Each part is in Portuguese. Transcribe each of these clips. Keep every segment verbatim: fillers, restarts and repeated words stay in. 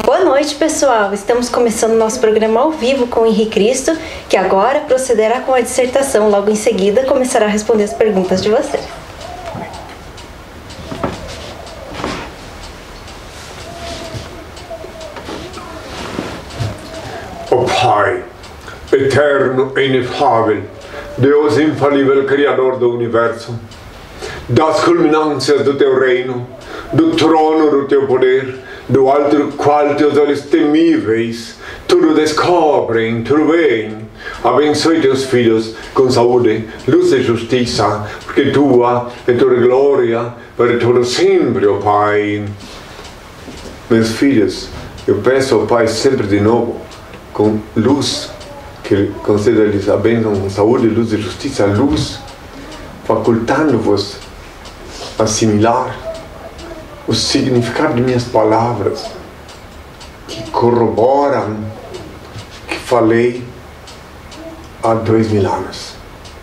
Boa noite, pessoal! Estamos começando nosso programa ao vivo com o Henrique Cristo, que agora procederá com a dissertação. Logo em seguida, começará a responder as perguntas de vocês. Ó Pai, eterno e inefável, Deus infalível, Criador do Universo, das culminâncias do Teu reino, do trono do Teu poder, do alto do qual Teus olhos temíveis tudo descobrem, tudo veem. Abençoe Teus filhos com saúde, luz e justiça, porque Tua é Tua glória para todo sempre, ó Pai. Meus filhos, eu peço ao Pai sempre de novo, com luz, que conceda-lhes a bênção com saúde, luz e justiça, luz, facultando-vos assimilar o significado de minhas palavras, que corroboram que falei há dois mil anos.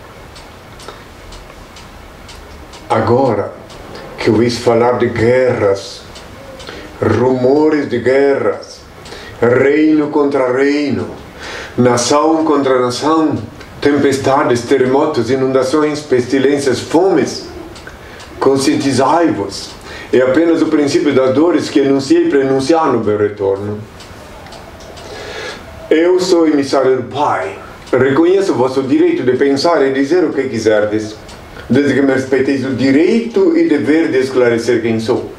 Agora que ouvis falar de guerras, rumores de guerras, reino contra reino, nação contra nação, tempestades, terremotos, inundações, pestilências, fomes, conscientizai-vos. É apenas o princípio das dores que enunciei para enunciar no meu retorno. Eu sou emissário do Pai. Reconheço o vosso direito de pensar e dizer o que quiserdes, desde que me respeiteis o direito e dever de esclarecer quem sou.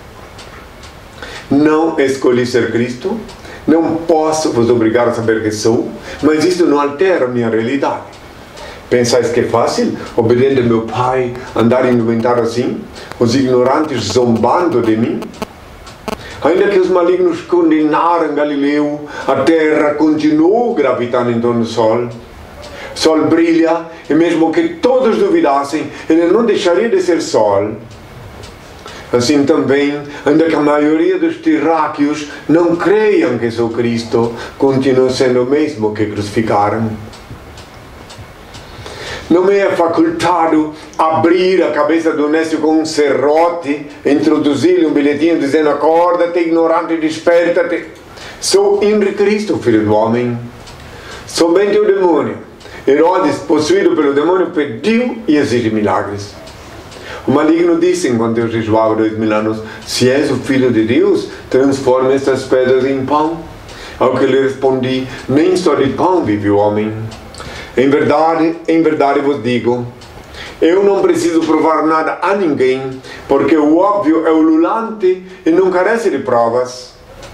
Não escolhi ser Cristo, não posso vos obrigar a saber quem sou, mas isto não altera a minha realidade. Pensais que é fácil, obediente ao meu Pai, andar indumentado assim, os ignorantes zombando de mim? Ainda que os malignos condenaram Galileu, a terra continuou gravitando em torno do sol. O sol brilha, e mesmo que todos duvidassem, ele não deixaria de ser sol. Assim também, ainda que a maioria dos terráqueos não creiam que sou Cristo, continuo sendo o mesmo que crucificaram. Não me é facultado abrir a cabeça do Nécio com um serrote, introduzir-lhe um bilhetinho dizendo: acorda-te, ignorante, desperta-te. Sou Henrique Cristo, filho do homem. Somente o demônio, Herodes, possuído pelo demônio, pediu e exige milagres. O maligno disse, enquanto eu jejuava dois mil anos: se és o Filho de Deus, transforma estas pedras em pão. Ao que lhe respondi: nem só de pão vive o homem. Em verdade, em verdade vos digo, eu não preciso provar nada a ninguém, porque o óbvio é ululante e não carece de provas.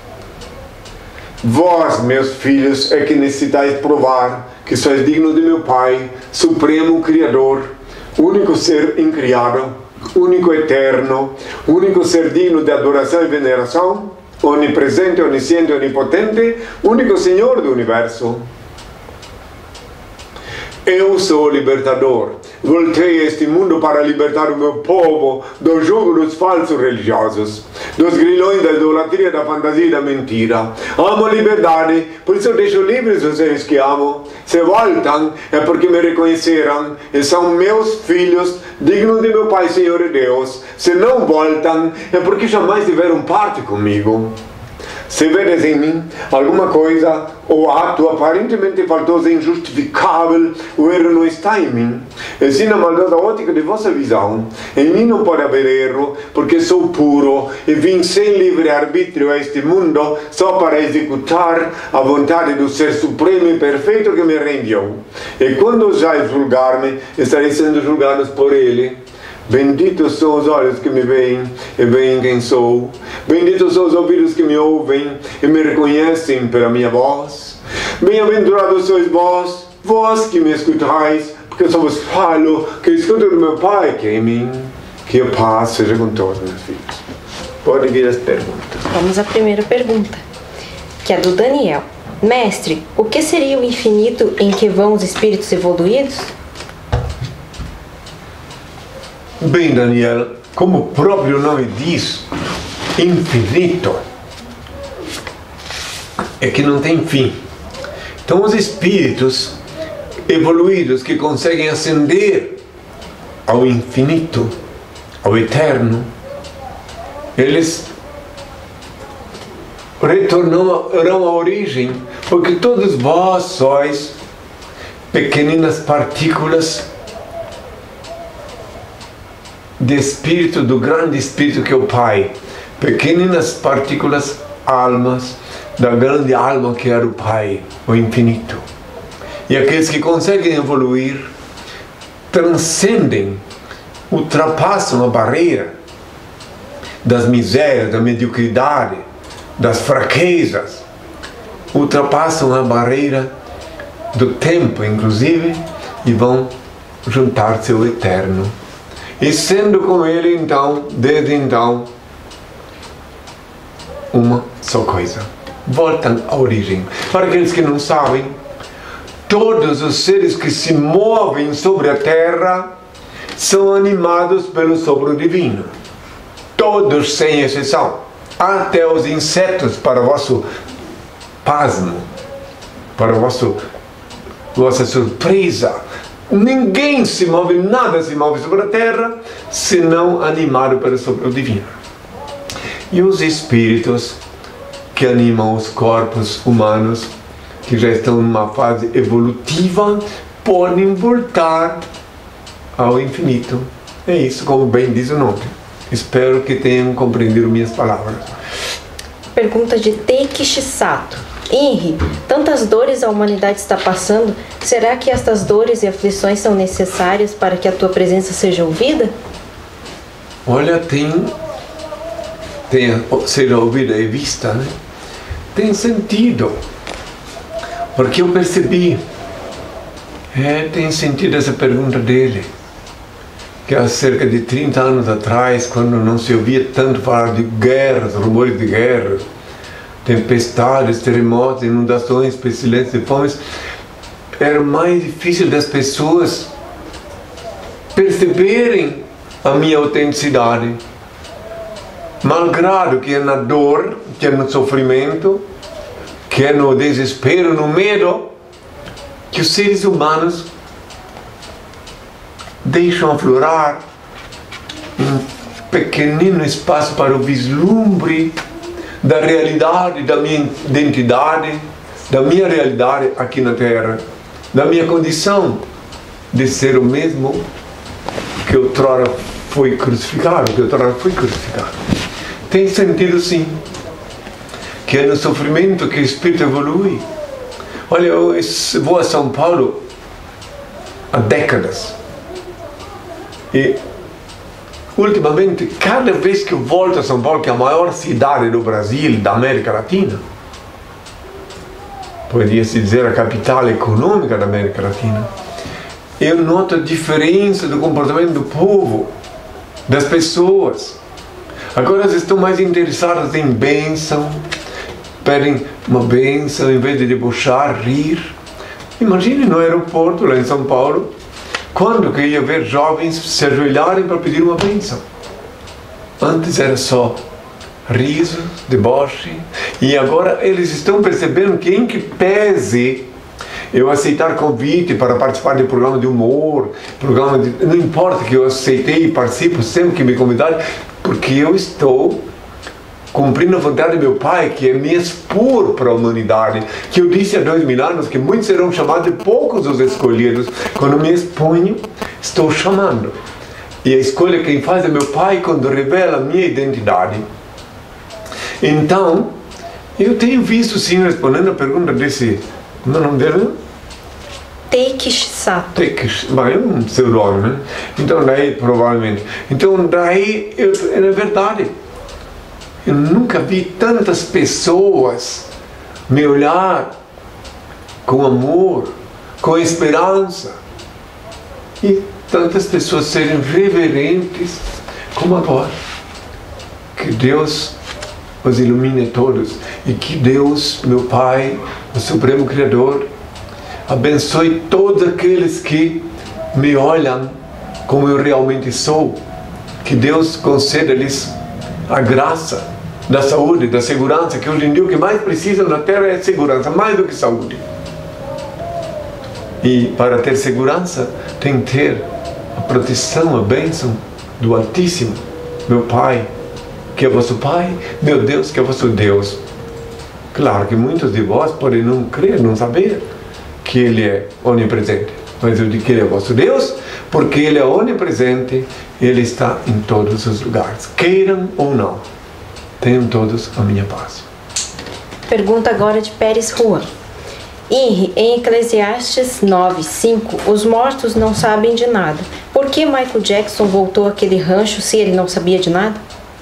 Vós, meus filhos, é que necessitais provar que sois dignos de meu Pai, Supremo Criador, único ser incriado, único eterno, único ser digno de adoração e veneração, onipresente, onisciente, onipotente, único Senhor do Universo. Eu sou o libertador. Voltei a este mundo para libertar o meu povo do jugo dos falsos religiosos, dos grilhões da idolatria, da fantasia e da mentira. Amo a liberdade, por isso eu deixo livres os seres que amo. Se voltam, é porque me reconheceram e são meus filhos, dignos de meu Pai, Senhor e Deus. Se não voltam, é porque jamais tiveram parte comigo. Se vedes em mim alguma coisa ou ato aparentemente faltoso e injustificável, o erro não está em mim, e sim na maldosa ótica de vossa visão. Em mim não pode haver erro, porque sou puro e vim sem livre-arbítrio a este mundo só para executar a vontade do Ser Supremo e Perfeito que me rendiu. E quando ousais julgar-me, estarei sendo julgados por Ele. Benditos são os olhos que me veem e veem quem sou. Benditos são os ouvidos que me ouvem e me reconhecem pela minha voz. Bem-aventurados sois vós, vós que me escutais, porque eu só vos falo que escuto do meu Pai que é em mim. Que a paz seja com todos, meus filhos. Podem vir as perguntas. Vamos à primeira pergunta, que é do Daniel. Mestre, o que seria o infinito em que vão os espíritos evoluídos? Bem, Daniel, como o próprio nome diz, infinito é que não tem fim. Então os espíritos evoluídos que conseguem ascender ao infinito, ao eterno, eles retornarão à origem, porque todos vós sois pequeninas partículas de Espírito, do grande Espírito que é o Pai, pequeninas partículas, almas, da grande alma que era o Pai, o infinito. E aqueles que conseguem evoluir, transcendem, ultrapassam a barreira das misérias, da mediocridade, das fraquezas, ultrapassam a barreira do tempo, inclusive, e vão juntar-se ao Eterno. E sendo com Ele, então, desde então, uma só coisa. Voltam à origem. Para aqueles que não sabem, todos os seres que se movem sobre a terra são animados pelo sopro divino. Todos, sem exceção. Até os insetos, para o vosso pasmo, para o vosso, vossa surpresa. Ninguém se move, nada se move sobre a terra, senão animado pelo sopro divino. E os espíritos que animam os corpos humanos, que já estão numa fase evolutiva, podem voltar ao infinito. É isso, como bem diz o nome. Espero que tenham compreendido minhas palavras. Pergunta de Teikishi Sato. Henri, tantas dores a humanidade está passando, será que estas dores e aflições são necessárias para que a tua presença seja ouvida? Olha, tem, tem seja ouvida e vista, né? Tem sentido, porque eu percebi, é, tem sentido essa pergunta dele, que há cerca de trinta anos atrás, quando não se ouvia tanto falar de guerras, rumores de guerras, tempestades, terremotos, inundações, pestilências e fomes, era mais difícil das pessoas perceberem a minha autenticidade. Malgrado que é na dor, que é no sofrimento, que é no desespero, no medo, que os seres humanos deixam aflorar um pequenino espaço para o vislumbre da realidade, da minha identidade, da minha realidade aqui na Terra, da minha condição de ser o mesmo que outrora foi crucificado, que outrora foi crucificado. Tem sentido sim, que é no sofrimento que o Espírito evolui. Olha, eu vou a São Paulo há décadas, e ultimamente, cada vez que eu volto a São Paulo, que é a maior cidade do Brasil, da América Latina, poderia-se dizer a capital econômica da América Latina, eu noto a diferença do comportamento do povo, das pessoas. Agora elas estão mais interessadas em bênção, pedem uma bênção em vez de debochar, rir. Imagine no aeroporto, lá em São Paulo, quando que ia ver jovens se ajoelharem para pedir uma bênção. Antes era só riso, deboche, e agora eles estão percebendo que em que pese eu aceitar convite para participar de programa de humor, programa de, não importa que eu aceitei e participo sempre que me convidarem, porque eu estou cumprindo a vontade do meu Pai, que é me expor para a humanidade, que eu disse há dois mil anos que muitos serão chamados e poucos os escolhidos. Quando me exponho, estou chamando. E a escolha quem faz é meu Pai quando revela a minha identidade. Então, eu tenho visto sim, respondendo a pergunta desse, como é o nome dele? Teikishi Sato. Teikishi, mas é um pseudônimo, né? Então daí, provavelmente. Então daí, eu, é verdade. Eu nunca vi tantas pessoas me olhar com amor, com esperança, e tantas pessoas serem reverentes como agora. Que Deus os ilumine todos e que Deus, meu Pai, o Supremo Criador, abençoe todos aqueles que me olham como eu realmente sou. Que Deus conceda-lhes a graça da saúde, da segurança, que hoje em dia o que mais precisam na Terra é segurança, mais do que saúde. E para ter segurança, tem que ter a proteção, a bênção do Altíssimo, meu Pai, que é vosso Pai, meu Deus, que é vosso Deus. Claro que muitos de vós podem não crer, não saber que Ele é onipresente. Mas eu digo que Ele é vosso Deus, porque Ele é onipresente, Ele está em todos os lugares. Queiram ou não, tenham todos a minha paz. Pergunta agora de Pérez Juan. Henry, em Eclesiastes nove, cinco, os mortos não sabem de nada. Por que Michael Jackson voltou àquele rancho se ele não sabia de nada?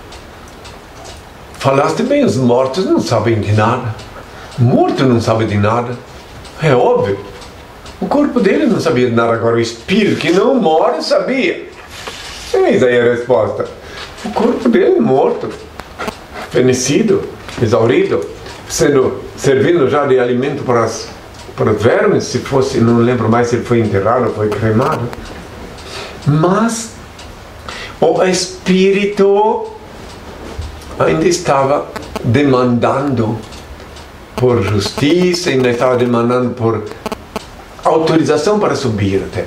Falaste bem, os mortos não sabem de nada. O morto não sabe de nada. É óbvio. O corpo dele não sabia de nada, agora o espírito que não morre sabia. Eis aí a resposta. O corpo dele é morto, fenecido, exaurido, sendo servindo já de alimento para as para os vermes, se fosse, não lembro mais se ele foi enterrado ou foi cremado. Mas o espírito ainda estava demandando por justiça, ainda estava demandando por autorização para subir até.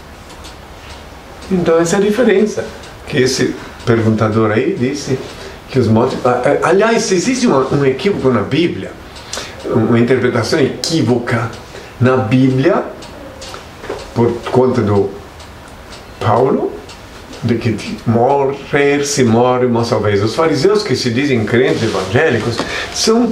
Então essa é a diferença que esse perguntador aí disse que os mortos... Aliás, existe uma, um equívoco na Bíblia, uma interpretação equívoca na Bíblia por conta do Paulo, de que morrer se morre uma só vez. Os fariseus que se dizem crentes evangélicos são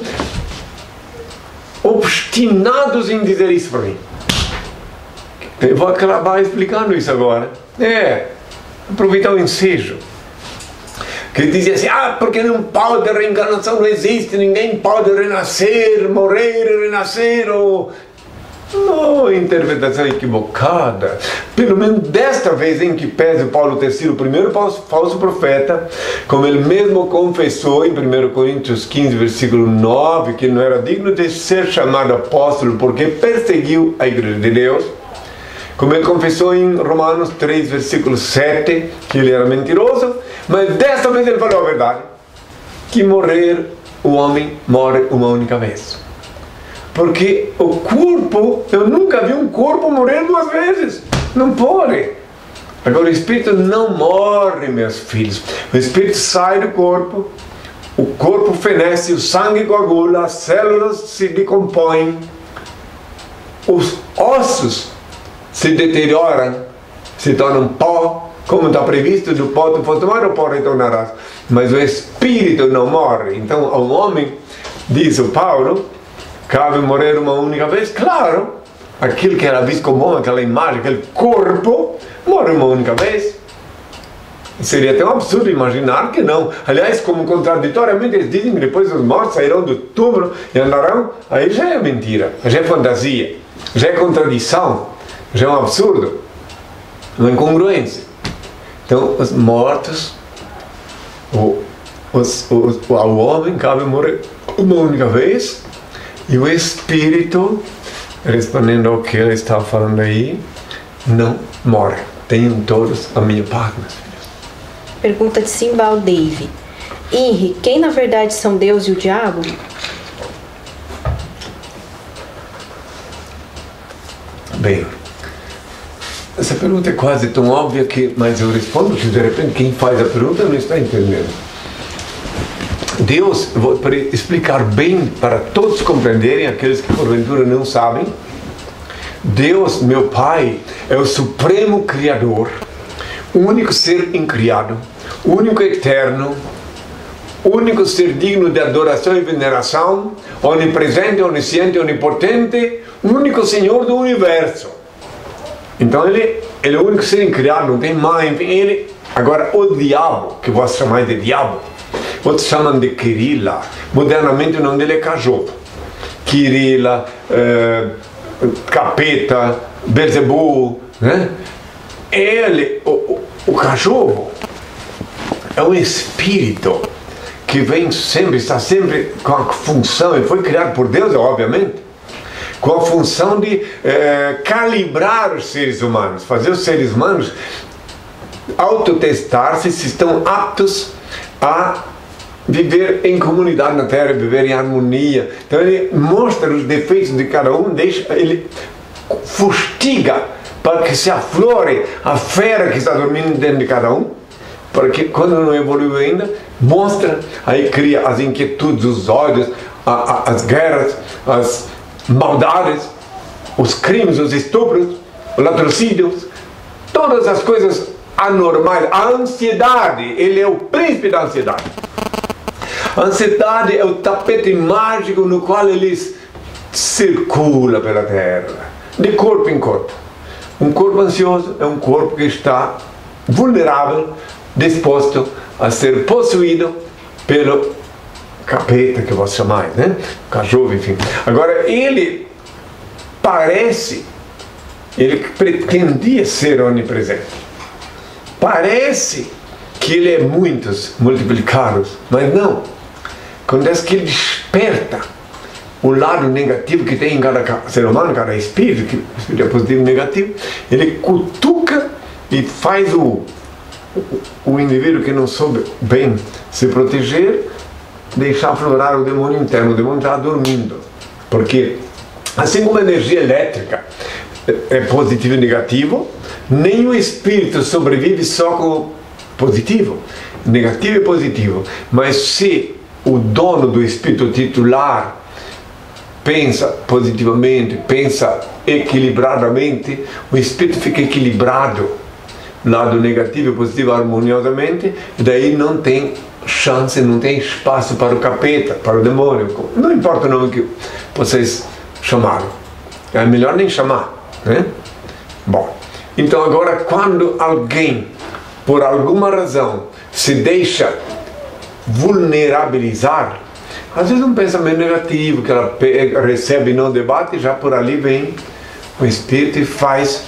obstinados em dizer isso para mim. Eu vou acabar explicando isso agora. É, aproveitar o ensejo. Que dizia assim, ah, porque não pode, a reencarnação não existe, ninguém pode renascer, morrer e renascer, ou... Não, interpretação equivocada. Pelo menos desta vez em que pese Paulo ter sido o primeiro falso profeta, como ele mesmo confessou em primeiro Coríntios quinze, versículo nove, que ele não era digno de ser chamado apóstolo porque perseguiu a igreja de Deus. Como ele confessou em Romanos três, versículo sete, que ele era mentiroso, mas desta vez ele falou a verdade, que morrer, o homem morre uma única vez. Porque o corpo, eu nunca vi um corpo morrer duas vezes. Não pode. Agora o espírito não morre, meus filhos. O espírito sai do corpo, o corpo fenece, o sangue coagula, as células se decompõem, os ossos se deterioram, se tornam pó, como está previsto, do pó tu foste tomado, o pó retornarás. Mas o espírito não morre. Então ao homem, diz o Paulo, cabe morrer uma única vez? Claro, aquilo que era visto como aquela imagem, aquele corpo, morre uma única vez. Seria até um absurdo imaginar que não. Aliás, como contraditoriamente eles dizem que depois os mortos sairão do túmulo e andarão, aí já é mentira, já é fantasia, já é contradição, já é um absurdo, uma incongruência. Então, os mortos, o, os, os, ao homem cabe morrer uma única vez. E o espírito, respondendo ao que ele está falando aí, não morre. Tenham todos a minha paz, meus filhos. Pergunta de Simbal Dave. Henry, quem na verdade são Deus e o diabo? Bem, essa pergunta é quase tão óbvia que, mas eu respondo que de repente quem faz a pergunta não está entendendo. Deus, vou explicar bem para todos compreenderem, aqueles que porventura não sabem. Deus, meu Pai, é o supremo Criador, o único ser incriado, o único eterno, o único ser digno de adoração e veneração, onipresente, onisciente, onipotente, o único Senhor do universo. Então ele, ele é o único ser incriado, não tem mais, enfim, ele. Agora o diabo, que vós chamais de diabo, outros chamam de Kirila, modernamente o nome dele é cachorro. Kirila, eh, capeta, Belzebu, né? Ele, o, o, o cachorro, é um espírito que vem sempre, está sempre com a função, ele foi criado por Deus, obviamente, com a função de eh, calibrar os seres humanos, fazer os seres humanos autotestar-se se estão aptos a viver em comunidade na Terra, viver em harmonia. Então ele mostra os defeitos de cada um, deixa, ele fustiga para que se aflore a fera que está dormindo dentro de cada um, para que quando não evoluiu ainda, mostra, aí cria as inquietudes, os ódios, a, a, as guerras, as maldades, os crimes, os estupros, os latrocídios, todas as coisas anormais. A ansiedade, ele é o príncipe da ansiedade. A ansiedade é o tapete mágico no qual ele circula pela terra, de corpo em corpo. Um corpo ansioso é um corpo que está vulnerável, disposto a ser possuído pelo capeta, que vós chamais, né? Cachorro, enfim. Agora, ele parece, ele pretendia ser onipresente. Parece que ele é muitos multiplicados, mas não. Acontece que ele desperta o lado negativo que tem em cada ser humano, cada espírito, que o espírito é positivo e negativo, ele cutuca e faz o, o, o indivíduo que não soube bem se proteger, deixar aflorar o demônio interno. O demônio está dormindo, porque assim como a energia elétrica é positivo e negativo, nem o espírito sobrevive só com o positivo, negativo e positivo. Mas se o dono do espírito titular pensa positivamente, pensa equilibradamente, o espírito fica equilibrado, lado negativo e positivo harmoniosamente, e daí não tem chance, não tem espaço para o capeta, para o demônio, não importa o nome que vocês chamaram, é melhor nem chamar, né? Bom, então agora quando alguém, por alguma razão, se deixa vulnerabilizar, às vezes um pensamento negativo que ela recebe no debate, já por ali vem o espírito e faz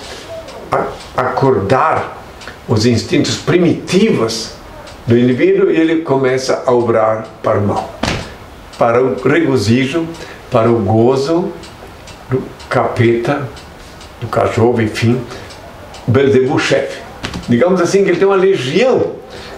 acordar os instintos primitivos do indivíduo, e ele começa a obrar para o mal, para o regozijo, para o gozo do capeta, do cachorro, enfim, Belzebu chefe. Digamos assim que ele tem uma legião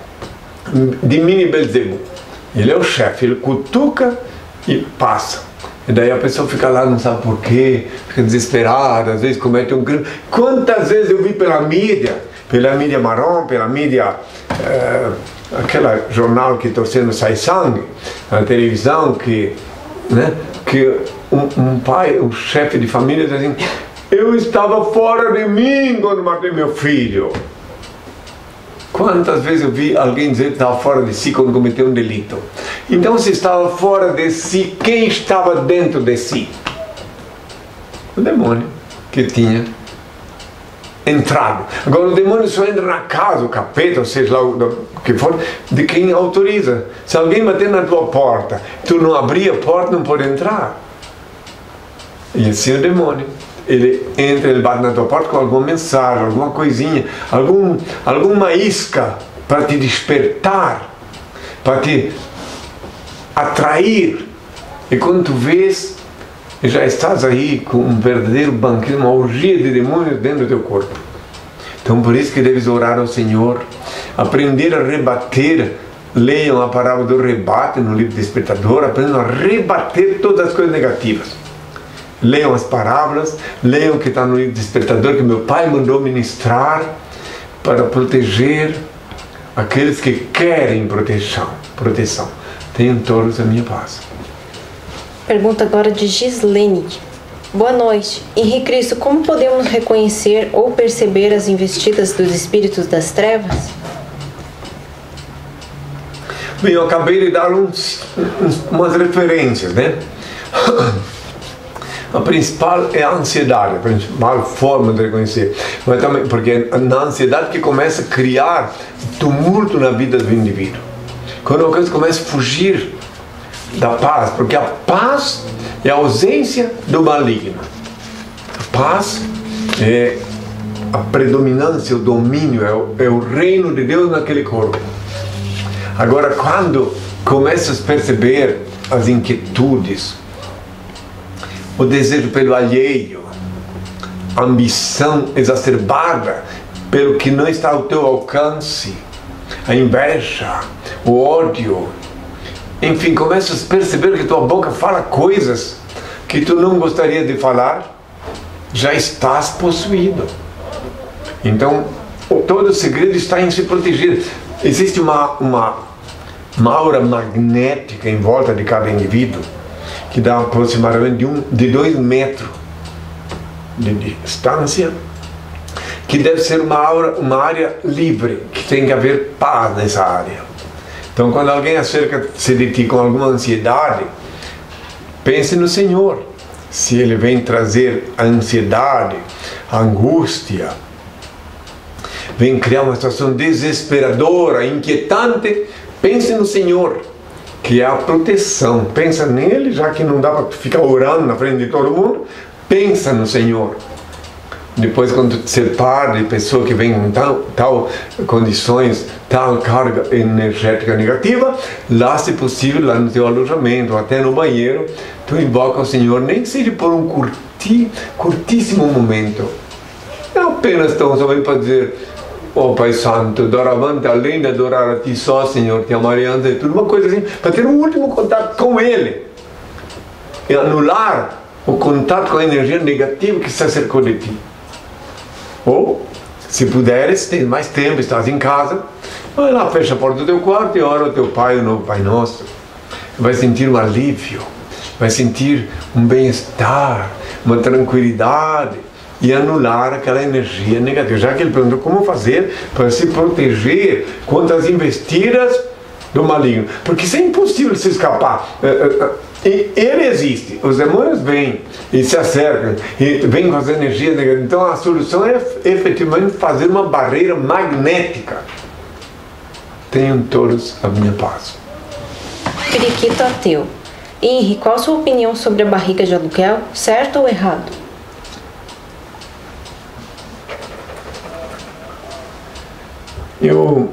de mini Belzebu. Ele é o chefe, ele cutuca e passa. E daí a pessoa fica lá, não sabe por quê, fica desesperada, às vezes comete um crime. Quantas vezes eu vi pela mídia, pela mídia marrom, pela mídia, é, aquela jornal que torcendo sai sangue, a televisão, que, né, que um, um pai, um chefe de família diz assim: eu estava fora de mim quando matei meu filho. Quantas vezes eu vi alguém dizer que estava fora de si quando cometeu um delito? Então, se estava fora de si, quem estava dentro de si? O demônio que tinha entrado. Agora, o demônio só entra na casa, o capeta, ou seja lá o que for, de quem autoriza. Se alguém bater na tua porta, tu não abrir a porta, não pode entrar. E assim é o demônio. Ele entra, ele bate na tua porta com alguma mensagem, alguma coisinha, algum, alguma isca para te despertar, para te atrair. E quando tu vês, já estás aí com um verdadeiro banquete, uma orgia de demônios dentro do teu corpo. Então por isso que deves orar ao Senhor, aprender a rebater. Leiam a parábola do rebate no livro Despertador, aprendam a rebater todas as coisas negativas. Leiam as parábolas, leiam o que está no livro Despertador, que meu pai mandou ministrar para proteger aqueles que querem proteção. proteção. Tenham todos a minha paz. Pergunta agora de Gislene. Boa noite. Henrique Cristo, como podemos reconhecer ou perceber as investidas dos espíritos das trevas? Bem, eu acabei de dar uns, uns, umas referências, né? A principal é a ansiedade, a principal forma de reconhecer. Mas também, porque é na ansiedade que começa a criar tumulto na vida do indivíduo. Quando a coisa começa a fugir da paz, porque a paz é a ausência do maligno. A paz é a predominância, o domínio, é o, é o reino de Deus naquele corpo. Agora, quando começas a perceber as inquietudes, o desejo pelo alheio, a ambição exacerbada pelo que não está ao teu alcance, a inveja, o ódio, enfim, começas a perceber que tua boca fala coisas que tu não gostaria de falar, já estás possuído. Então, todo o segredo está em se proteger. Existe uma, uma, uma aura magnética em volta de cada indivíduo, que dá aproximadamente de, um, de dois metros de distância, que deve ser uma, aura, uma área livre, que tem que haver paz nessa área. Então, quando alguém acerca-se de ti com alguma ansiedade, pense no Senhor. Se Ele vem trazer a ansiedade, a angústia, vem criar uma situação desesperadora, inquietante, pense no Senhor, que é a proteção. Pensa nele, já que não dá para ficar orando na frente de todo mundo, pensa no Senhor. Depois, quando ser padre, pessoa que vem com tal, tal condições, tal carga energética negativa, lá, se possível, lá no teu alojamento, até no banheiro, tu invoca o Senhor, nem que seja por um curti, curtíssimo momento. Não apenas tão somente para dizer: ó Pai Santo, doravante, além de adorar a Ti só, Senhor, te amarei antes de tudo, uma coisa assim, para ter um último contato com Ele e anular o contato com a energia negativa que se acercou de Ti. Ou, se puderes, tens mais tempo, estás em casa, vai lá, fecha a porta do teu quarto e ora ao teu Pai, o novo Pai Nosso. Vai sentir um alívio, vai sentir um bem-estar, uma tranquilidade, e anular aquela energia negativa. Já que ele perguntou como fazer para se proteger contra as investidas do maligno. Porque isso é impossível se escapar. Ele existe, os demônios vêm e se acercam, e vêm com as energias negativas. Então a solução é efetivamente fazer uma barreira magnética. Tenham todos a minha paz. Periquito ateu. Henri, qual a sua opinião sobre a barriga de aluguel? Certo ou errado? Eu,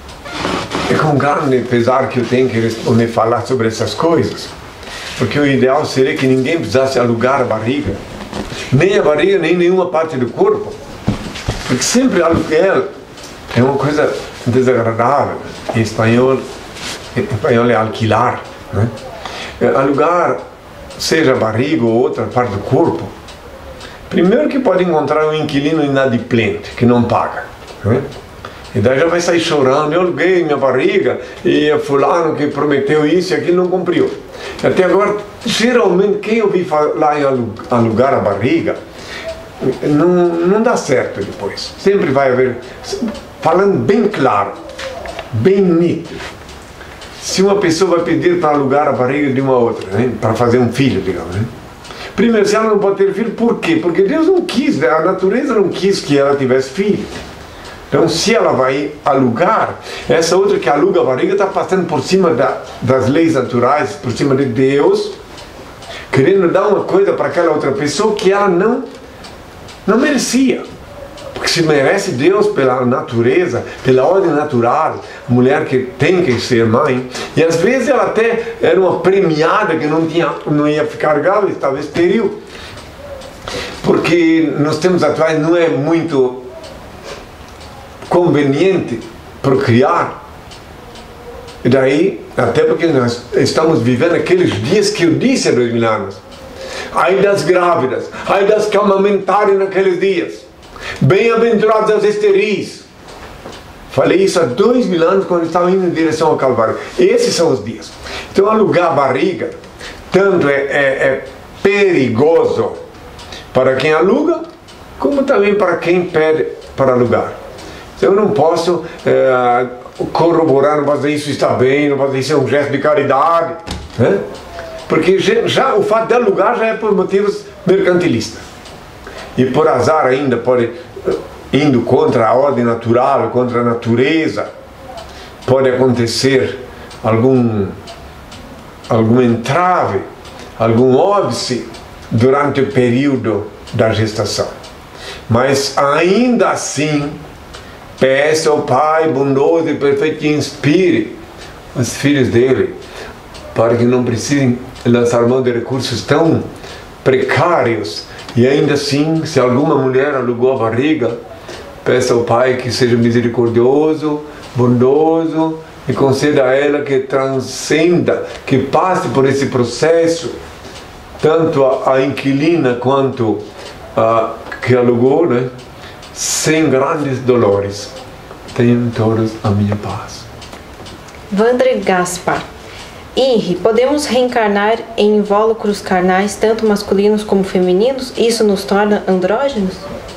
é com grande pesar que eu tenho que responder, falar sobre essas coisas, porque o ideal seria que ninguém precisasse alugar a barriga, nem a barriga, nem nenhuma parte do corpo, porque sempre aluguel é uma coisa desagradável. Em espanhol, em espanhol é alquilar, né? Alugar, seja a barriga ou outra parte do corpo, primeiro que pode encontrar um inquilino inadimplente, que não paga, né? E daí já vai sair chorando: eu aluguei minha barriga e fulano que prometeu isso e aquilo não cumpriu. Até agora, geralmente, quem ouvi falar em alugar a barriga, não, não dá certo depois. Sempre vai haver, falando bem claro, bem nítido, se uma pessoa vai pedir para alugar a barriga de uma outra, né, para fazer um filho, digamos, né? Primeiro, se ela não pode ter filho, por quê? Porque Deus não quis, a natureza não quis que ela tivesse filho. Então, se ela vai alugar, essa outra que aluga a barriga está passando por cima da, das leis naturais, por cima de Deus, querendo dar uma coisa para aquela outra pessoa que ela não, não merecia. Porque se merece Deus pela natureza, pela ordem natural, mulher que tem que ser mãe, e às vezes ela até era uma premiada que não, tinha, não ia ficar grávida, estava estéril. Porque nos tempos atuais não é muito conveniente procriar, e daí, até porque nós estamos vivendo aqueles dias que eu disse há dois mil anos: ai das grávidas, ai das que amamentarem naqueles dias, bem-aventurados as esteris. Falei isso há dois mil anos quando estava indo em direção ao Calvário. Esses são os dias. Então alugar a barriga tanto é, é, é perigoso para quem aluga, como também para quem pede para alugar. Eu não posso é, corroborar, não posso dizer isso está bem, não posso dizer isso é um gesto de caridade, né? Porque já o fato de alugar já é por motivos mercantilistas. E por azar ainda pode, indo contra a ordem natural, contra a natureza, pode acontecer algum, algum entrave, algum óbice durante o período da gestação. Mas ainda assim, peça ao Pai bondoso e perfeito que inspire os filhos dele, para que não precisem lançar mão de recursos tão precários. E ainda assim, se alguma mulher alugou a barriga, peça ao Pai que seja misericordioso, bondoso, e conceda a ela que transcenda, que passe por esse processo, tanto a, a inquilina quanto a que alugou, né? Sem grandes dolores. Tenham todos a minha paz. Vandre Gaspar. Henri, podemos reencarnar em invólucros carnais, tanto masculinos como femininos? Isso nos torna andrógenos?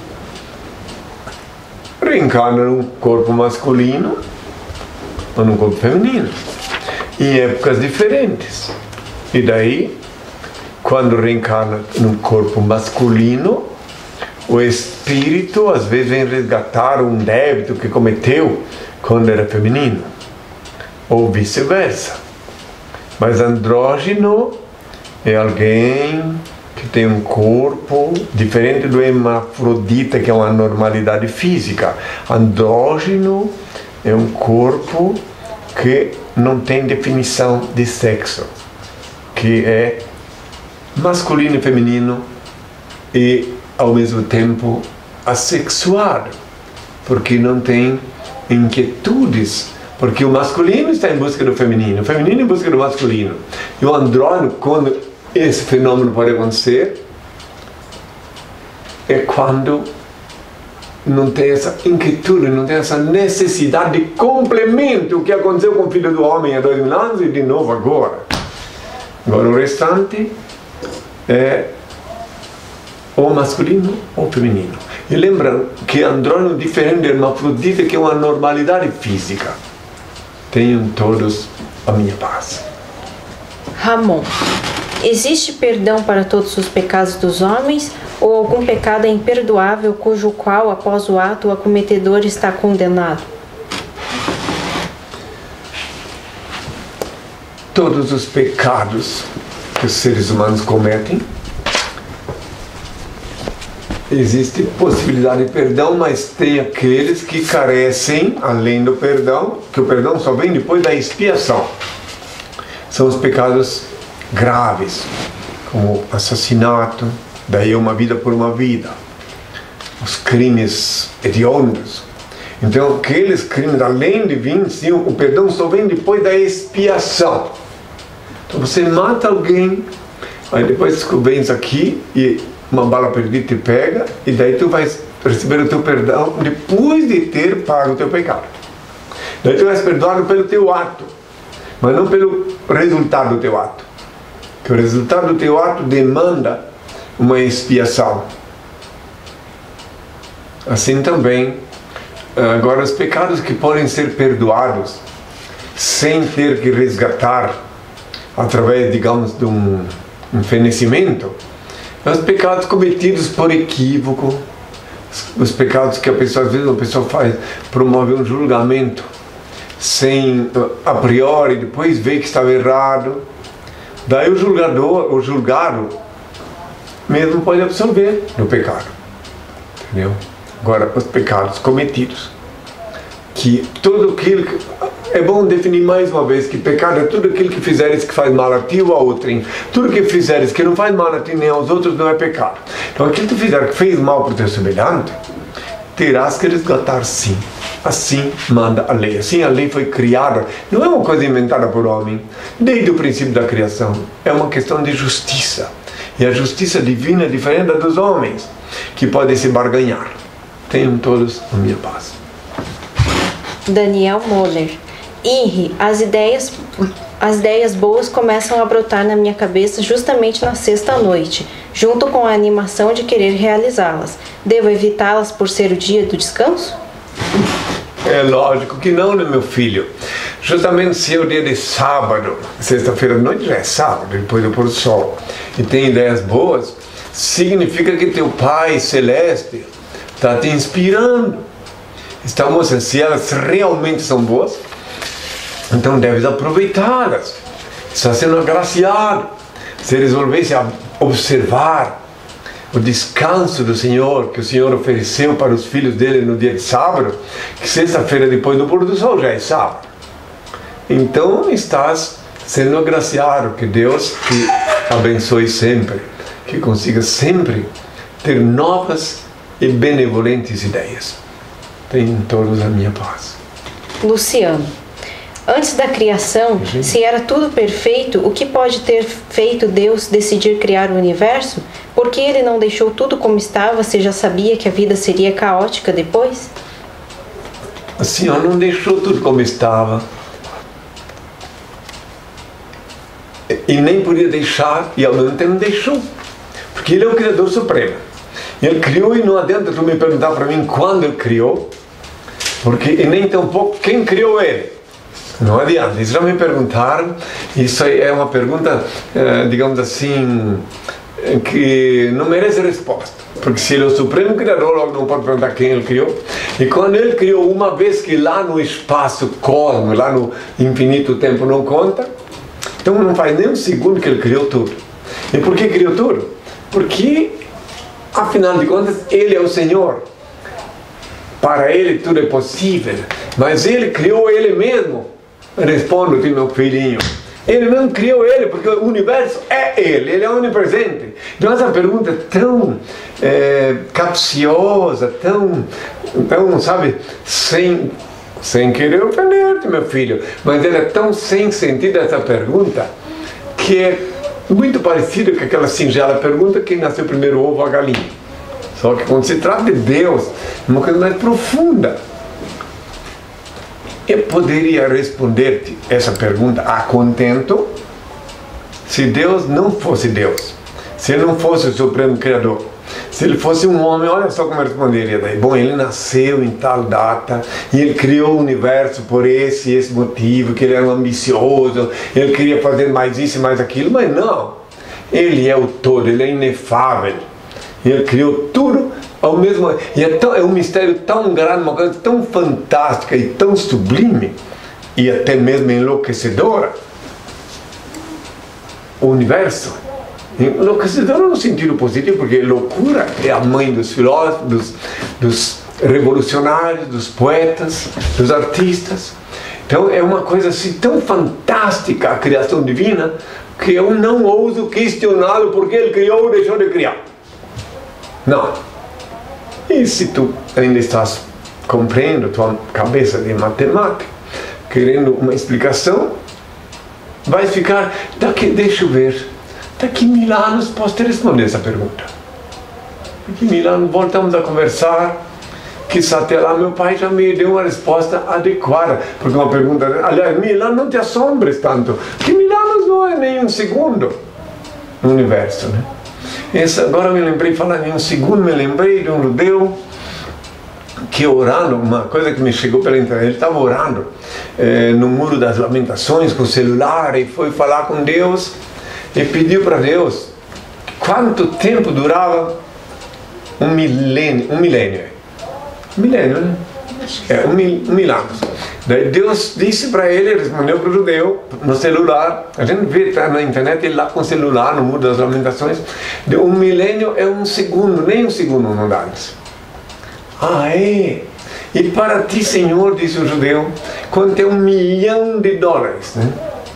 Reencarna num corpo masculino ou num corpo feminino, em épocas diferentes. E daí, quando reencarna num corpo masculino, o espírito às vezes vem resgatar um débito que cometeu quando era feminino, ou vice-versa. Mas andrógeno é alguém que tem um corpo diferente do hermafrodita, que é uma normalidade física. Andrógeno é um corpo que não tem definição de sexo, que é masculino e feminino e ao mesmo tempo assexuado, porque não tem inquietudes. Porque o masculino está em busca do feminino, o feminino em busca do masculino. E o andrógeno, quando esse fenômeno pode acontecer, é quando não tem essa inquietude, não tem essa necessidade de complemento, o que aconteceu com o filho do homem há dois mil anos e de novo agora. Agora o restante é ou masculino ou feminino. E lembra que andrógeno é diferente do hermafrodita, que é uma normalidade física. Tenham todos a minha paz. Ramon, existe perdão para todos os pecados dos homens ou algum pecado é imperdoável cujo qual, após o ato, o acometedor está condenado? Todos os pecados que os seres humanos cometem, existe possibilidade de perdão, mas tem aqueles que carecem, além do perdão, que o perdão só vem depois da expiação. São os pecados graves, como assassinato, daí uma vida por uma vida, os crimes hediondos. Então, aqueles crimes, além de vir, sim, o perdão só vem depois da expiação. Então, você mata alguém, aí depois vens aqui e uma bala perdida te pega, e daí tu vais receber o teu perdão depois de ter pago o teu pecado. Daí tu vais perdoado pelo teu ato, mas não pelo resultado do teu ato. Que o resultado do teu ato demanda uma expiação. Assim também, agora os pecados que podem ser perdoados sem ter que resgatar através, digamos, de um, um fenecimento, os pecados cometidos por equívoco, os pecados que a pessoa, às vezes a pessoa faz, promove um julgamento sem, a priori, depois vê que estava errado, daí o julgador, o julgado mesmo pode absorver do pecado, entendeu? Agora, os pecados cometidos, que tudo aquilo que, é bom definir mais uma vez que pecado é tudo aquilo que fizeres que faz mal a ti ou a outrem. Tudo que fizeres que não faz mal a ti nem aos outros não é pecado. Então aquilo que tu fizer que fez mal para o teu semelhante, terás que resgatar sim. Assim manda a lei. Assim a lei foi criada. Não é uma coisa inventada por homem. Desde o princípio da criação. É uma questão de justiça. E a justiça divina é diferente da dos homens, que podem se barganhar. Tenham todos a minha paz. Daniel Moller. Henri, as ideias, as ideias boas começam a brotar na minha cabeça justamente na sexta noite, junto com a animação de querer realizá-las. Devo evitá-las por ser o dia do descanso? É lógico que não, né, meu filho? Justamente se é o dia de sábado, sexta-feira de noite já é sábado, depois do pôr do sol, e tem ideias boas, significa que teu Pai Celeste está te inspirando. Está mostrando, se elas realmente são boas, então deves aproveitá-las. Está sendo agraciado. Se resolvesse a observar o descanso do Senhor, que o Senhor ofereceu para os filhos dele no dia de sábado, que sexta-feira depois do pôr do sol já é sábado. Então estás sendo agraciado, que Deus te abençoe sempre, que consiga sempre ter novas e benevolentes ideias. Tenham todos a minha paz. Luciano. Antes da criação, uhum. se era tudo perfeito, o que pode ter feito Deus decidir criar o universo? Por que ele não deixou tudo como estava, se já sabia que a vida seria caótica depois? O Senhor não deixou tudo como estava. e nem podia deixar, e ao mesmo tempo deixou, porque Ele é o Criador Supremo. Ele criou, e não adianta tu me perguntar para mim quando Ele criou, porque e nem tampouco quem criou Ele. Não adianta. Isso já me perguntaram, isso é uma pergunta, digamos assim, que não merece resposta. Porque se Ele é o Supremo Criador, logo não pode perguntar quem Ele criou. E quando Ele criou, uma vez que lá no espaço cosmos, lá no infinito tempo não conta, então não faz nem um segundo que Ele criou tudo. E por que criou tudo? Porque, afinal de contas, Ele é o Senhor. Para Ele tudo é possível. Mas Ele criou Ele mesmo. Respondo-te, meu filhinho. Ele mesmo criou Ele, porque o universo é Ele, Ele é onipresente. Então essa pergunta é tão é, capciosa, tão, tão, sabe, sem, sem querer ofender-te, meu filho, mas ela é tão sem sentido essa pergunta, que é muito parecida com aquela singela pergunta: quem nasceu primeiro, o ovo ou a galinha? Só que quando se trata de Deus, é uma coisa mais profunda. Eu poderia responder-te essa pergunta a contento se Deus não fosse Deus, se Ele não fosse o Supremo Criador, se Ele fosse um homem. Olha só como eu responderia daí. Bom, Ele nasceu em tal data e Ele criou o universo por esse e esse motivo, que Ele era um ambicioso, Ele queria fazer mais isso e mais aquilo, mas não. Ele é o todo, Ele é inefável, Ele criou tudo ao mesmo, e é, tão, é um mistério tão grande, uma coisa tão fantástica e tão sublime e até mesmo enlouquecedora. O universo, enlouquecedora no sentido positivo, porque loucura é a mãe dos filósofos, dos, dos revolucionários, dos poetas, dos artistas. Então é uma coisa assim tão fantástica a criação divina, que eu não ouso questioná-lo porque Ele criou ou deixou de criar. Não. E se tu ainda estás compreendendo tua cabeça de matemática, querendo uma explicação, vai ficar, daqui, deixa eu ver, daqui mil anos posso te responder essa pergunta. Daqui mil anos voltamos a conversar, que até lá meu pai já me deu uma resposta adequada, porque uma pergunta, aliás, mil anos não te assombres tanto, que mil anos não é nem um segundo no universo, né? Essa, agora me lembrei, falando em um segundo, me lembrei de um judeu que orando, uma coisa que me chegou pela internet, ele estava orando eh, no Muro das Lamentações com o celular, e foi falar com Deus e pediu para Deus quanto tempo durava um milênio, um milênio, um milênio, né? É, um mil, um mil anos. Daí Deus disse para ele, respondeu para o judeu no celular. A gente vê, tá na internet, ele lá com o celular no Muro das Lamentações. De um milênio é um segundo, nem um segundo não dá antes. Ah, é? E para ti, Senhor, disse o judeu, quanto é um milhão de dólares, né?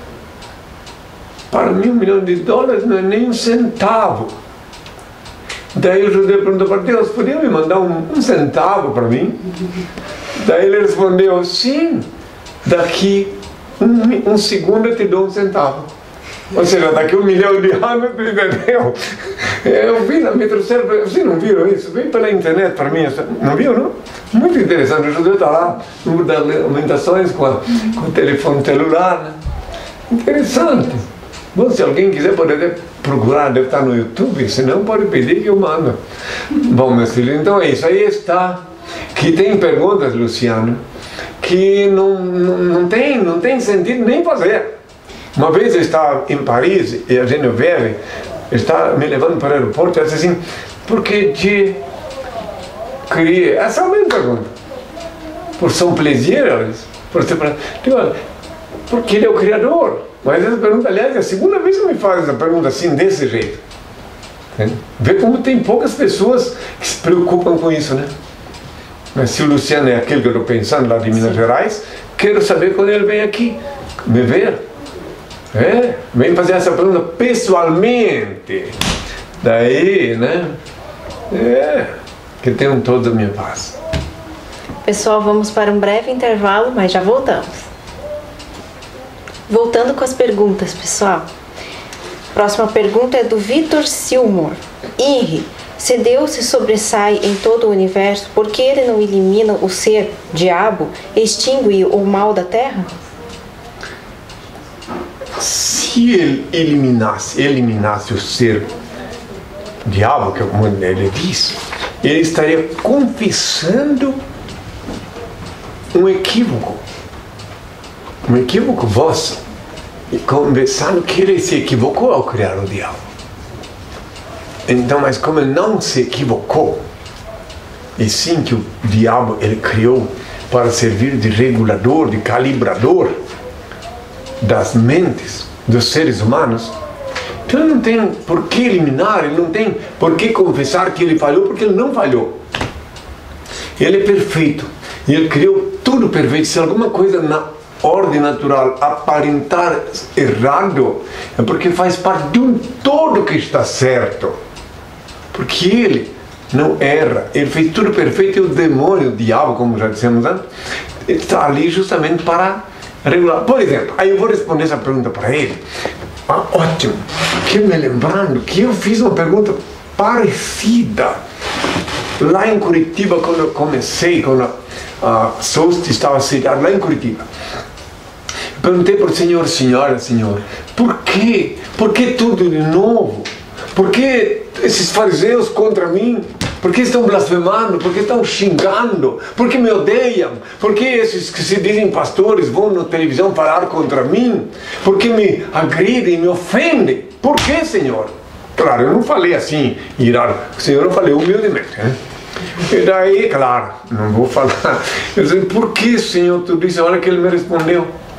Para mim, um milhão de dólares não é nem um centavo. Daí o judeu perguntou para Deus: podia me mandar um, um centavo para mim? Daí ele respondeu: sim, daqui um, um segundo eu te dou um centavo. Ou seja, daqui um milhão de anos, entendeu? Eu vi na Metrocero, vocês não viram isso? Veio pela internet para mim, não viu, não? Muito interessante, o judeu está lá, no Muro das Lamentações, com, a, com o telefone celular, né? Interessante. Bom, se alguém quiser pode até procurar, deve estar no YouTube, se não pode pedir que eu mando. Bom, meus filhos, então é isso, aí está. Que tem perguntas, Luciano, que não, não, não, tem, não tem sentido nem fazer. Uma vez eu estava em Paris e a Genevieve está me levando para o aeroporto e disse assim: por que te criei? Essa é a mesma pergunta. Por son plaisir, por ser pra... porque Ele é o Criador. Mas essa pergunta, aliás, é a segunda vez que me faz essa pergunta assim, desse jeito. Vê como tem poucas pessoas que se preocupam com isso, né? Mas se o Luciano é aquele que eu estou pensando lá de Minas Sim. Gerais, quero saber quando ele vem aqui me ver. É, vem fazer essa pergunta pessoalmente. Daí, né? É, que tenham todos a minha paz. Pessoal, vamos para um breve intervalo, mas já voltamos. Voltando com as perguntas, pessoal. Próxima pergunta é do Vitor Silmor. Henry, se Deus se sobressai em todo o universo, por que Ele não elimina o ser, diabo, e extingue o mal da terra? se ele eliminasse, eliminasse o ser diabo, que como ele diz, ele estaria confessando um equívoco, um equívoco vosso, e confessando que ele se equivocou ao criar o diabo. Então, mas como ele não se equivocou, e sim que o diabo ele criou para servir de regulador, de calibrador das mentes dos seres humanos, então ele não tem por que eliminar, ele não tem por que confessar que ele falhou, porque ele não falhou. Ele é perfeito, e ele criou tudo perfeito. Se alguma coisa na ordem natural aparentar errado, é porque faz parte de um todo que está certo. Porque ele não erra, ele fez tudo perfeito, e o demônio, o diabo, como já dissemos antes, está ali justamente para regular. Por exemplo, aí eu vou responder essa pergunta para ele. Ah, ótimo, que me lembrando que eu fiz uma pergunta parecida lá em Curitiba, quando eu comecei, quando a Sost estava sediada lá em Curitiba. Perguntei para o Senhor, Senhora, Senhor, por quê? Por que tudo de novo? Por que esses fariseus contra mim? Por que estão blasfemando? Por que estão xingando? Por que me odeiam? Por que esses que se dizem pastores vão na televisão falar contra mim? Por que me agridem, me ofendem? Por que, Senhor? Claro, eu não falei assim, irado. Senhor, eu falei humildemente, né? E daí, claro, não vou falar. Eu disse, por que, Senhor, tudo isso? Olha que ele me respondeu.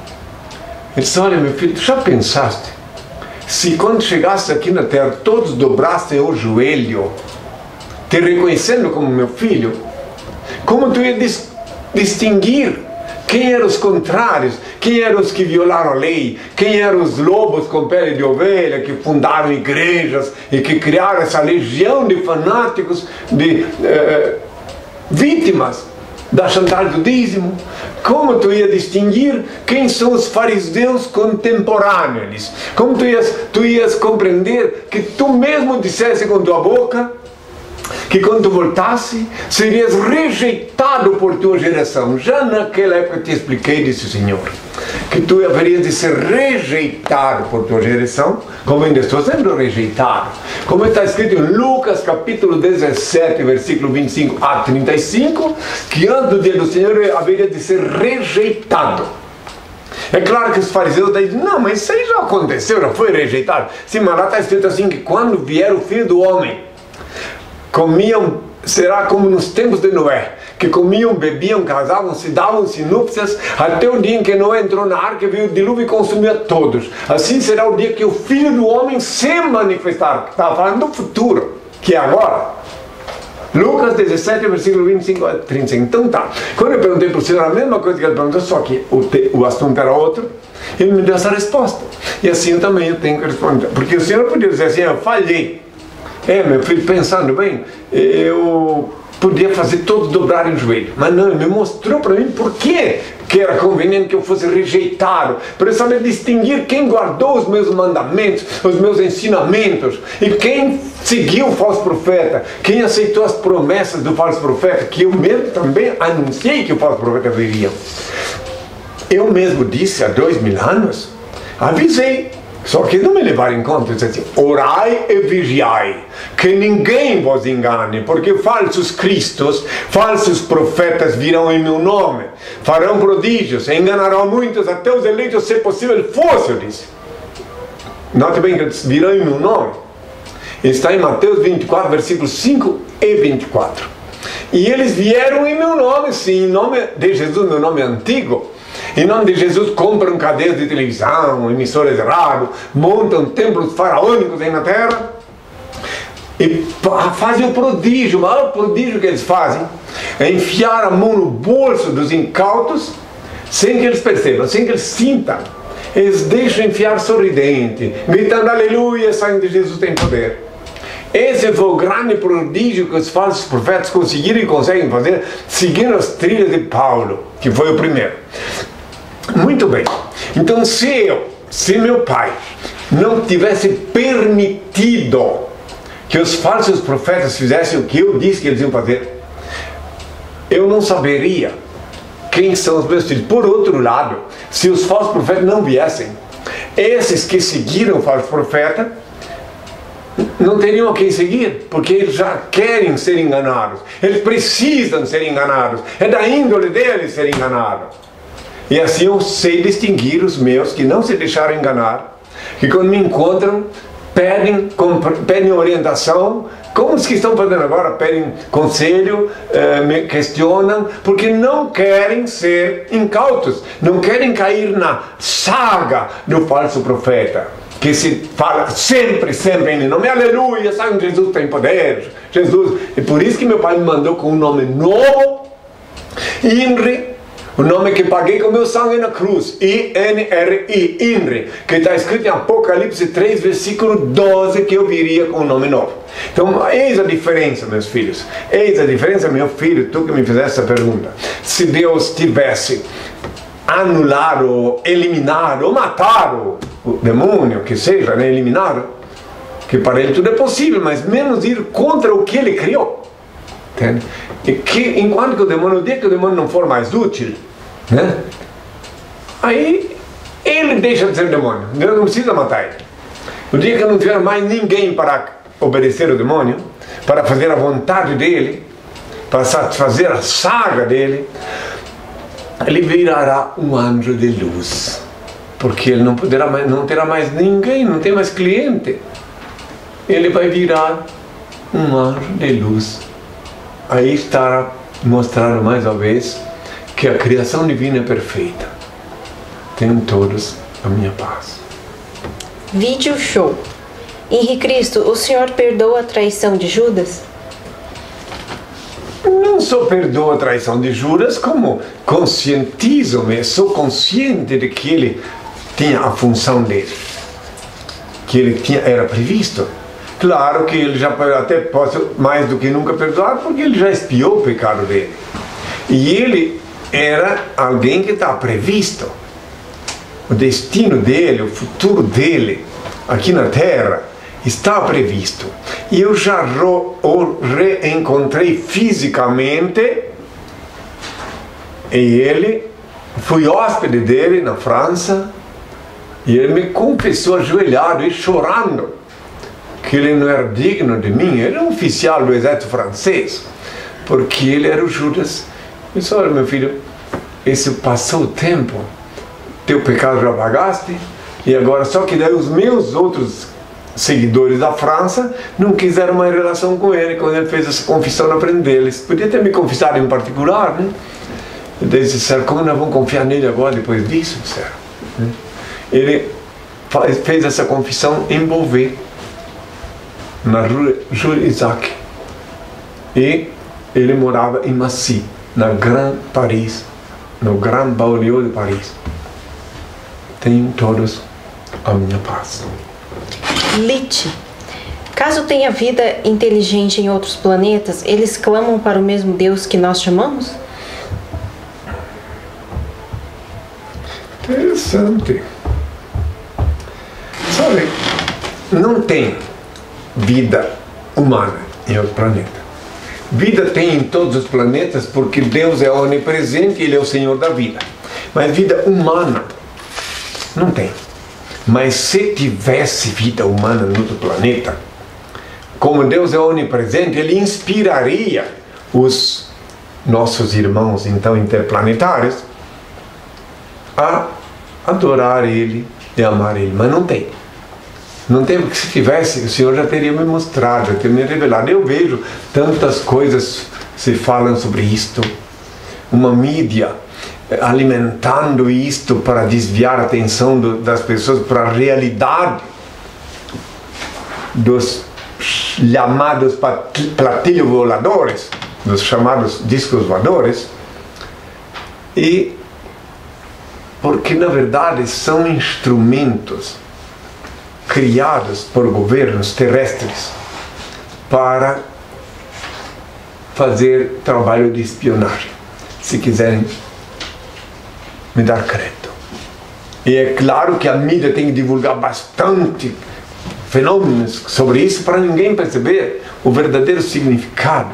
Ele disse, olha, meu filho, tu já pensaste? Se quando chegasse aqui na terra, todos dobrassem o joelho, te reconhecendo como meu filho, como tu ia dis distinguir quem eram os contrários, quem eram os que violaram a lei, quem eram os lobos com pele de ovelha, que fundaram igrejas e que criaram essa legião de fanáticos, de eh, vítimas da chantagem do dízimo? Como tu ia distinguir quem são os fariseus contemporâneos? Como tu ias, tu ias compreender que tu mesmo dissesse com tua boca que quando tu voltasse, serias rejeitado por tua geração? Já naquela época te expliquei, disse o Senhor, que tu haverias de ser rejeitado por tua geração, como ainda estou sendo rejeitado. Como está escrito em Lucas capítulo dezessete, versículo vinte e cinco a trinta e cinco, que antes do dia do Senhor haveria de ser rejeitado. É claro que os fariseus daí dizem, não, mas isso aí já aconteceu, já foi rejeitado. Sim, mas lá está escrito assim, que quando vier o Filho do Homem, comiam, será como nos tempos de Noé, que comiam, bebiam, casavam-se, davam-se núpcias, até o dia em que Noé entrou na arca, veio o dilúvio e consumiu a todos. Assim será o dia que o Filho do Homem se manifestar. Estava falando do futuro, que é agora. Lucas dezessete, versículo vinte e cinco a trinta e cinco. Então tá, quando eu perguntei para o Senhor a mesma coisa que ele perguntou, só que o, te, o assunto era outro, ele me deu essa resposta. E assim eu também eu tenho que responder. Porque o Senhor podia dizer assim, eu falhei. É, meu filho, pensando bem, eu podia fazer todos dobrarem o joelho. Mas não, ele me mostrou para mim por que que era conveniente que eu fosse rejeitado, para eu saber distinguir quem guardou os meus mandamentos, os meus ensinamentos, e quem seguiu o falso profeta, quem aceitou as promessas do falso profeta, que eu mesmo também anunciei que o falso profeta viria. Eu mesmo disse há dois mil anos, avisei, só que não me levaram em conta. Eu disse assim, orai e vigiai, que ninguém vos engane, porque falsos cristos, falsos profetas virão em meu nome, farão prodígios, enganarão muitos, até os eleitos, se possível, fosse, eu disse. Note bem que virão em meu nome. Está em Mateus vinte e quatro, versículos cinco e vinte e quatro. E eles vieram em meu nome, sim, em nome de Jesus, meu nome antigo. Em nome de Jesus compram cadeias de televisão, emissoras de rádio, montam templos faraônicos aí na terra e fazem o prodígio. O maior prodígio que eles fazem é enfiar a mão no bolso dos incautos sem que eles percebam, sem que eles sintam. Eles deixam enfiar sorridente, gritando aleluia, sangue de Jesus tem poder. Esse foi o grande prodígio que os falsos profetas conseguiram e conseguem fazer, seguindo as trilhas de Paulo, que foi o primeiro. Muito bem, então se eu, se meu pai não tivesse permitido que os falsos profetas fizessem o que eu disse que eles iam fazer, eu não saberia quem são os meus filhos. Por outro lado, se os falsos profetas não viessem, esses que seguiram o falso profeta não teriam quem seguir, porque eles já querem ser enganados, eles precisam ser enganados, é da índole deles ser enganados. E assim eu sei distinguir os meus que não se deixaram enganar, que quando me encontram pedem, pedem orientação, como os que estão fazendo agora, pedem conselho, eh, me questionam, porque não querem ser incautos, não querem cair na saga do falso profeta, que se fala sempre, sempre em nome, aleluia, sabe, Jesus tem poder, Jesus. E por isso que meu pai me mandou com um nome novo, INRI, o nome que paguei com meu sangue na cruz, I N R I, INRI, que está escrito em Apocalipse três, versículo doze, que eu viria com um nome novo. Então, eis a diferença, meus filhos, eis a diferença, meu filho, tu que me fizeste essa pergunta. Se Deus tivesse anulado, ou eliminado, ou matado o demônio, que seja, né, eliminado, que para ele tudo é possível, mas menos ir contra o que ele criou. Entende? E que enquanto que o demônio, o dia que o demônio não for mais útil, né, aí ele deixa de ser demônio. Deus não precisa matar ele. O dia que não tiver mais ninguém para obedecer o demônio, para fazer a vontade dele, para satisfazer a saga dele, ele virará um anjo de luz, porque ele não poderá mais, não terá mais ninguém, não tem mais cliente. Ele vai virar um anjo de luz. Aí está mostrando mais uma vez que a criação divina é perfeita. Tenham todos a minha paz. Vídeo show. Henri Cristo, o senhor perdoa a traição de Judas? Não só perdoo a traição de Judas, como conscientizo-me, sou consciente de que ele tinha a função dele, que ele tinha, era previsto. Claro que ele já até pode mais do que nunca perdoar, porque ele já expiou o pecado dele. E ele era alguém que está previsto. O destino dele, o futuro dele, aqui na Terra, está previsto. E eu já o reencontrei fisicamente, e ele, fui hóspede dele na França, e ele me confessou ajoelhado e chorando que ele não era digno de mim. Ele era um oficial do exército francês, porque ele era o Judas. Eu disse: olha, meu filho, esse passou o tempo, teu pecado já pagaste, e agora só que daí os meus outros seguidores da França não quiseram mais relação com ele quando ele fez essa confissão na frente deles. Podia ter me confessado em particular, né? E eles disseram: como nós vamos confiar nele agora depois disso? Disseram, né? Ele fez essa confissão em Beauvais, na rua Jules Isaac, e ele morava em Massy, na Grand Paris, no Grand Banlieue de Paris. Tenham todos a minha paz. Lite. Caso tenha vida inteligente em outros planetas, eles clamam para o mesmo Deus que nós chamamos? Interessante. Sabe, não tem vida humana em outro planeta. Vida tem em todos os planetas porque Deus é onipresente e Ele é o Senhor da vida. Mas vida humana não tem. Mas se tivesse vida humana no outro planeta, como Deus é onipresente, Ele inspiraria os nossos irmãos então interplanetários a adorar Ele e amar Ele. Mas não tem. Não tem, porque se tivesse, o Senhor já teria me mostrado, já teria me revelado. Eu vejo tantas coisas se falam sobre isto, uma mídia alimentando isto para desviar a atenção do, das pessoas para a realidade dos chamados platilhos voadores, dos chamados discos voadores, e porque na verdade são instrumentos criados por governos terrestres para fazer trabalho de espionagem, se quiserem me dar crédito. E é claro que a mídia tem que divulgar bastante fenômenos sobre isso para ninguém perceber o verdadeiro significado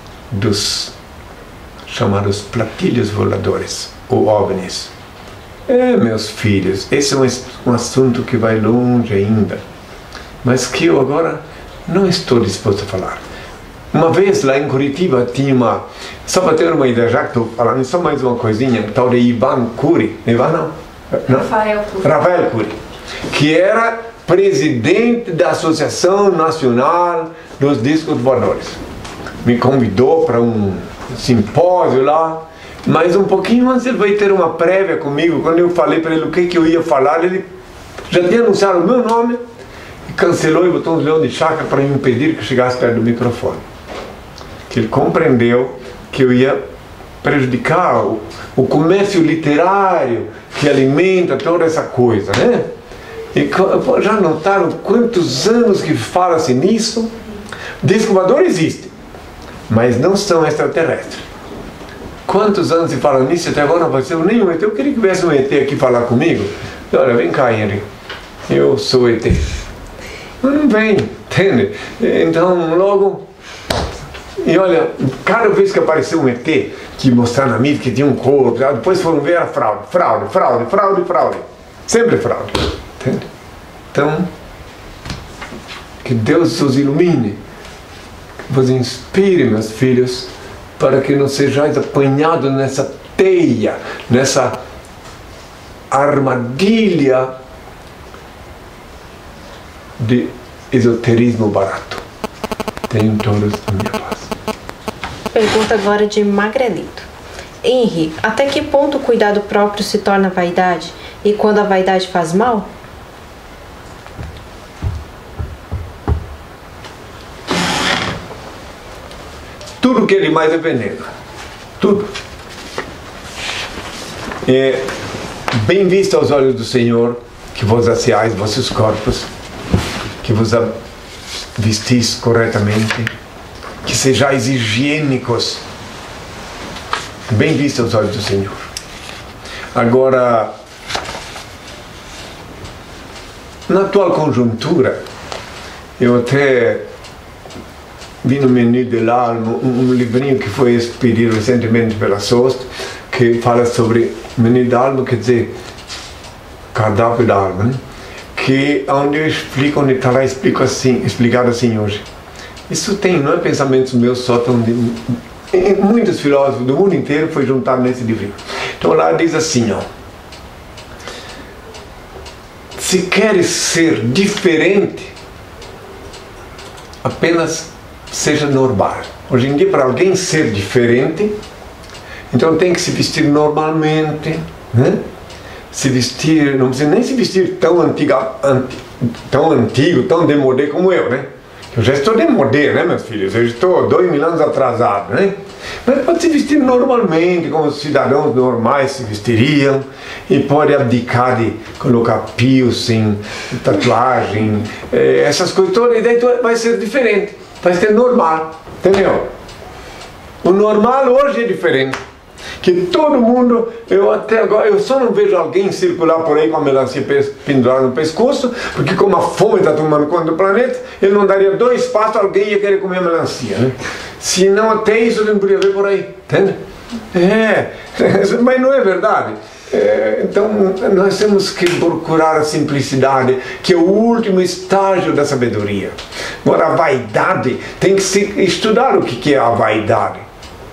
dos chamados platilhos voadores, ou OVNIs. É, meus filhos, esse é um, um assunto que vai longe ainda, mas que eu agora não estou disposto a falar. Uma vez lá em Curitiba tinha uma, só para ter uma ideia, já que estou falando, só mais uma coisinha, tal de Ivan Cury, Ivan não? não? Rafael Cury. Rafael Cury, que era presidente da Associação Nacional dos Discos Voadores. Me convidou para um simpósio lá, mas um pouquinho antes ele veio ter uma prévia comigo. Quando eu falei para ele o que, que eu ia falar, ele já tinha anunciado o meu nome e cancelou e botou um leão de chácara para me impedir que eu chegasse perto do microfone. Que ele compreendeu que eu ia prejudicar o, o comércio literário que alimenta toda essa coisa, né? E já notaram quantos anos que fala-se nisso? Disco voador existe, mas não são extraterrestres. Quantos anos se fala nisso até agora não apareceu nenhum E T? Eu queria que viesse um E T aqui falar comigo. Olha, vem cá, Henry, eu sou E T. Mas não vem, entende? Então, logo... E olha, cada vez que apareceu um E T que mostrar na mídia que tinha um corpo, depois foram ver a fraude, fraude, fraude, fraude, fraude. Sempre fraude. Entende? Então, que Deus os ilumine, que vos inspire, meus filhos, para que não sejais apanhados nessa teia, nessa armadilha de esoterismo barato. Tenham todos a minha paz. Pergunta agora de Magrelito. Henry, até que ponto o cuidado próprio se torna vaidade? E quando a vaidade faz mal? Tudo que é demais é veneno. Tudo. É bem visto aos olhos do Senhor que vos asseais vossos corpos, que vos vestis corretamente, que sejais higiênicos. Bem visto aos olhos do Senhor. Agora, na atual conjuntura, eu até vi no Menu de l'Alma um, um livrinho que foi expedido recentemente pela S O S T, que fala sobre Menu da Alma, quer dizer, cardápio da alma, né? Que onde eu explico, onde está lá explico assim, explicado assim hoje. Isso tem, não é pensamentos meus só, tão de, muitos filósofos do mundo inteiro foi juntado nesse livrinho. Então lá diz assim, ó: se queres ser diferente, apenas seja normal. Hoje em dia, para alguém ser diferente, então tem que se vestir normalmente, né? Se vestir, não precisa nem se vestir tão antiga, anti, tão antigo, tão demodé como eu, né? Eu já estou demodé, né, meus filhos? Eu estou dois mil anos atrasado, né? Mas pode se vestir normalmente, como os cidadãos normais se vestiriam, e pode abdicar de colocar piercing, tatuagem, eh, essas coisas todas, e daí vai ser diferente, vai ser normal, entendeu? O normal hoje é diferente. Que todo mundo, eu até agora, eu só não vejo alguém circular por aí com a melancia pendurada no pescoço, porque como a fome está tomando conta do planeta, ele não daria dois passos, alguém ia querer comer a melancia, né? Se não até isso não podia ver por aí, entende? É, mas não é verdade. É, então nós temos que procurar a simplicidade, que é o último estágio da sabedoria. Agora a vaidade, tem que se estudar o que é a vaidade.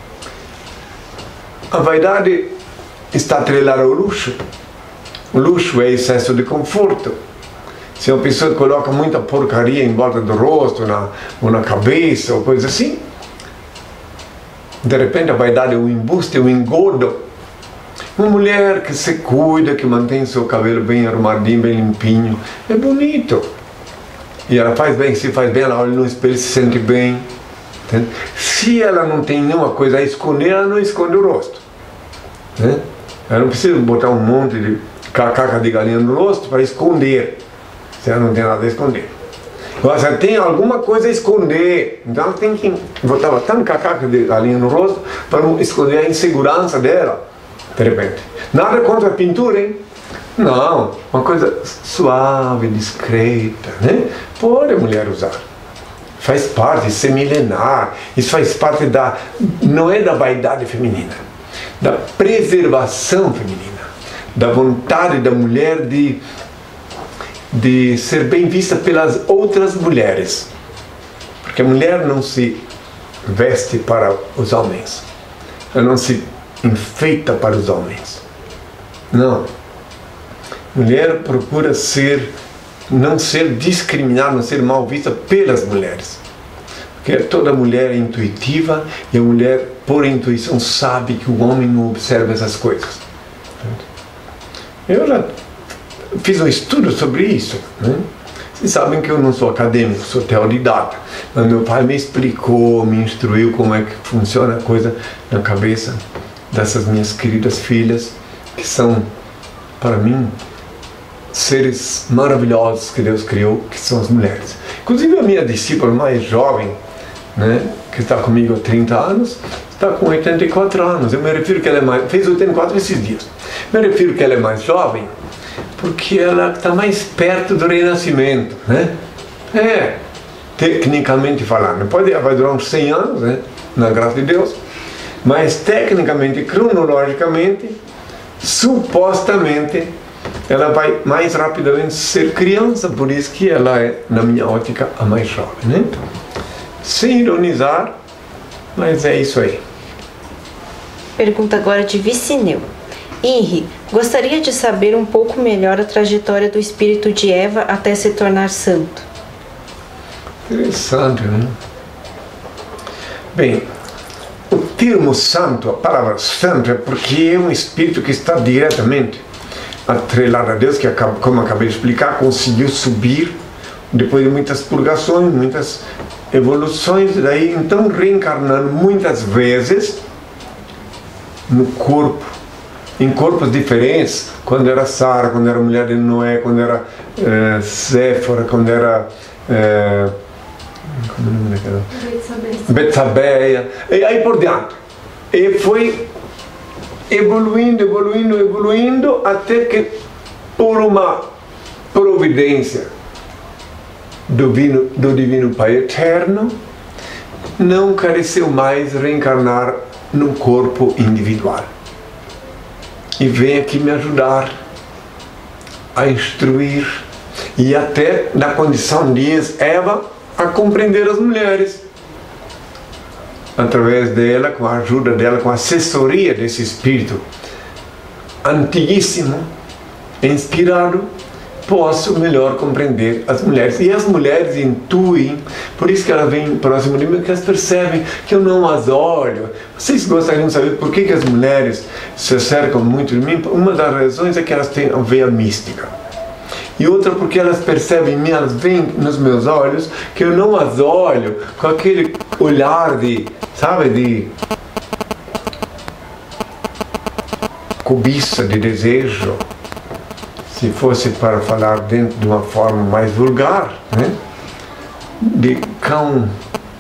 A vaidade está atrelada ao luxo. O luxo é excesso de conforto. Se uma pessoa coloca muita porcaria em volta do rosto, na, ou na cabeça, ou coisa assim, de repente a vaidade é um embuste, é um engodo. Uma mulher que se cuida, que mantém seu cabelo bem arrumadinho, bem limpinho, é bonito. E ela faz bem, se faz bem, ela olha no espelho e se sente bem. Entende? Se ela não tem nenhuma coisa a esconder, ela não esconde o rosto, né? Ela não precisa botar um monte de cacaca de galinha no rosto para esconder, se ela não tem nada a esconder. Agora, se ela tem alguma coisa a esconder, então ela tem que botar bastante cacaca de galinha no rosto para não esconder a insegurança dela, de repente. Nada contra a pintura, hein? Não, uma coisa suave, discreta, né? Pode a mulher usar. Faz parte, isso é milenar, isso faz parte da, não é da vaidade feminina, da preservação feminina, da vontade da mulher de, de ser bem vista pelas outras mulheres. Porque a mulher não se veste para os homens, ela não se enfeita para os homens. Não. A mulher procura ser, não ser discriminada, não ser mal vista pelas mulheres. Porque toda mulher é intuitiva e a mulher, por intuição, sabe que o homem não observa essas coisas. Eu já fiz um estudo sobre isso, né? Vocês sabem que eu não sou acadêmico, sou teodidata. Mas meu pai me explicou, me instruiu como é que funciona a coisa na cabeça dessas minhas queridas filhas, que são, para mim, seres maravilhosos que Deus criou, que são as mulheres. Inclusive a minha discípula mais jovem, né, que está comigo há trinta anos, está com oitenta e quatro anos. Eu me refiro que ela é mais, fez oitenta e quatro esses dias. Me refiro que ela é mais jovem porque ela está mais perto do renascimento, né? É, tecnicamente falando. Pode, vai durar uns cem anos, né, na graça de Deus, mas tecnicamente, cronologicamente, supostamente, ela vai mais rapidamente ser criança, por isso que ela é, na minha ótica, a mais jovem, né? Sem ironizar, mas é isso aí. Pergunta agora de Vicineu. Henri, gostaria de saber um pouco melhor a trajetória do espírito de Eva até se tornar santo. Interessante, né? Bem, o termo santo, a palavra santo, é porque é um espírito que está diretamente atrelado a Deus, que, como acabei de explicar, conseguiu subir depois de muitas purgações, muitas evoluções, daí então reencarnando muitas vezes no corpo, em corpos diferentes, quando era Sara, quando era mulher de Noé, quando era é, Séfora, quando era é, como é o nome daquela? Betsabeia, e aí por diante. E foi evoluindo, evoluindo, evoluindo, até que por uma providência do divino, do divino Pai Eterno, não careceu mais reencarnar num corpo individual. E vem aqui me ajudar a instruir e até na condição de Eva a compreender as mulheres. Através dela, com a ajuda dela, com a assessoria desse espírito antiguíssimo, inspirado, posso melhor compreender as mulheres. E as mulheres intuem, por isso que elas vêm próximo de mim, que elas percebem que eu não as olho. Vocês gostariam de saber por que, que as mulheres se cercam muito de mim? Uma das razões é que elas têm a veia mística. E outra porque elas percebem em mim, elas veem nos meus olhos, que eu não as olho com aquele olhar de, sabe, de cobiça, de desejo. Se fosse para falar dentro de uma forma mais vulgar, né? De cão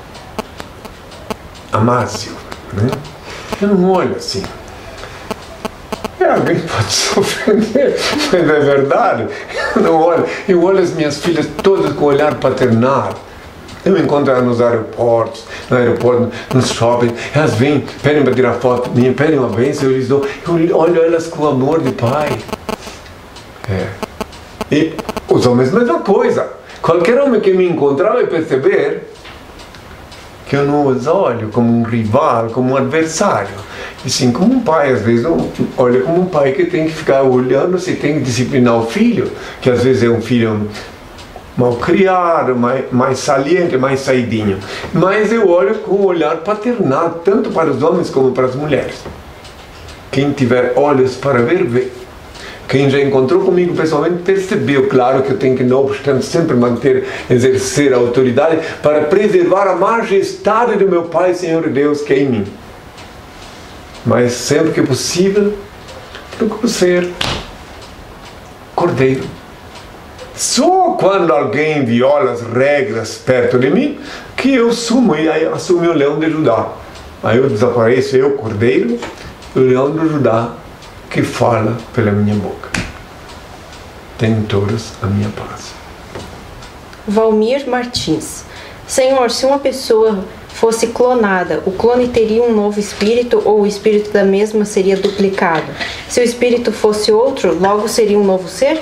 amável, né? Eu não olho assim. É, alguém pode se ofender, mas é verdade. Eu não olho. Eu olho as minhas filhas todas com olhar paternal. Eu me encontro elas nos aeroportos, no aeroporto, nos shoppings. Elas vêm, pedem para tirar foto minha, pedem uma bênção, eu lhes dou. Eu olho elas com amor de pai. É. E os homens, mesma coisa. Qualquer homem que me encontrar vai perceber que eu não os olho como um rival, como um adversário. E sim, como um pai, às vezes, olha como um pai que tem que ficar olhando se tem que disciplinar o filho, que às vezes é um filho mal criado, mais, mais saliente, mais saidinho. Mas eu olho com um olhar paternal, tanto para os homens como para as mulheres. Quem tiver olhos para ver, vê. Quem já encontrou comigo pessoalmente percebeu, claro, que eu tenho que, não obstante, sempre manter, exercer a autoridade para preservar a majestade do meu Pai, Senhor Deus, que é em mim. Mas sempre que possível, procuro ser cordeiro. Só quando alguém viola as regras perto de mim, que eu sumo e aí assumo o leão de Judá. Aí eu desapareço, eu, cordeiro, o leão de Judá, que fala pela minha boca. Tenham todos a minha paz. Valmir Martins. Senhor, se uma pessoa fosse clonada, o clone teria um novo espírito ou o espírito da mesma seria duplicado? Se o espírito fosse outro, logo seria um novo ser?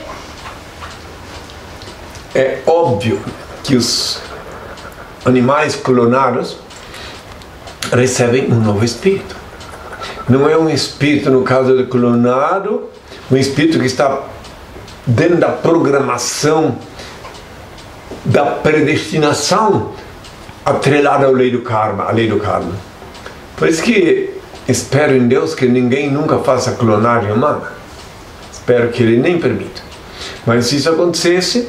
É óbvio que os animais clonados recebem um novo espírito. Não é um espírito, no caso do clonado, um espírito que está dentro da programação, da predestinação atrelada à lei do karma, à lei do karma. Por isso que espero em Deus que ninguém nunca faça clonagem humana. Espero que Ele nem permita. Mas se isso acontecesse,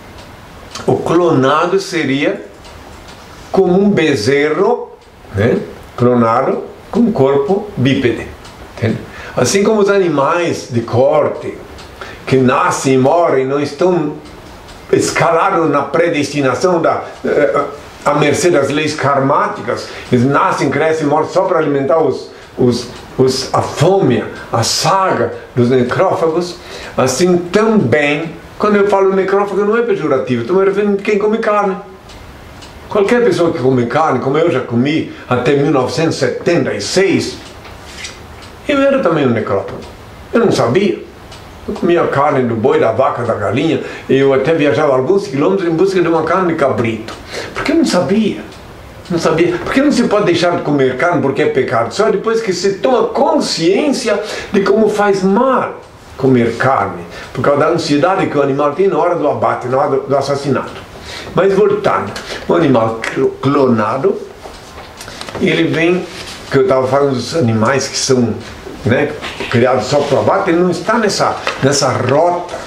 o clonado seria como um bezerro, né? Clonado com um corpo bípede. Entende? Assim como os animais de corte que nascem e morrem não estão escalados na predestinação da à mercê das leis karmáticas, eles nascem, crescem e morrem só para alimentar os, os, os, a fome, a saga dos necrófagos. Assim também, quando eu falo necrófago não é pejorativo, estou me referindo a quem come carne. Qualquer pessoa que come carne, como eu já comi até mil novecentos e setenta e seis, eu era também um necrófago. Eu não sabia. Eu comia carne do boi, da vaca, da galinha. Eu até viajava alguns quilômetros em busca de uma carne de cabrito. Porque eu não sabia. Não sabia. Porque não se pode deixar de comer carne porque é pecado. Só depois que se toma consciência de como faz mal comer carne. Por causa da ansiedade que o animal tem na hora do abate, na hora do assassinato. Mas voltando, o animal clonado, ele vem, que eu estava falando dos animais que são, né, criados só para o abate, ele não está nessa, nessa rota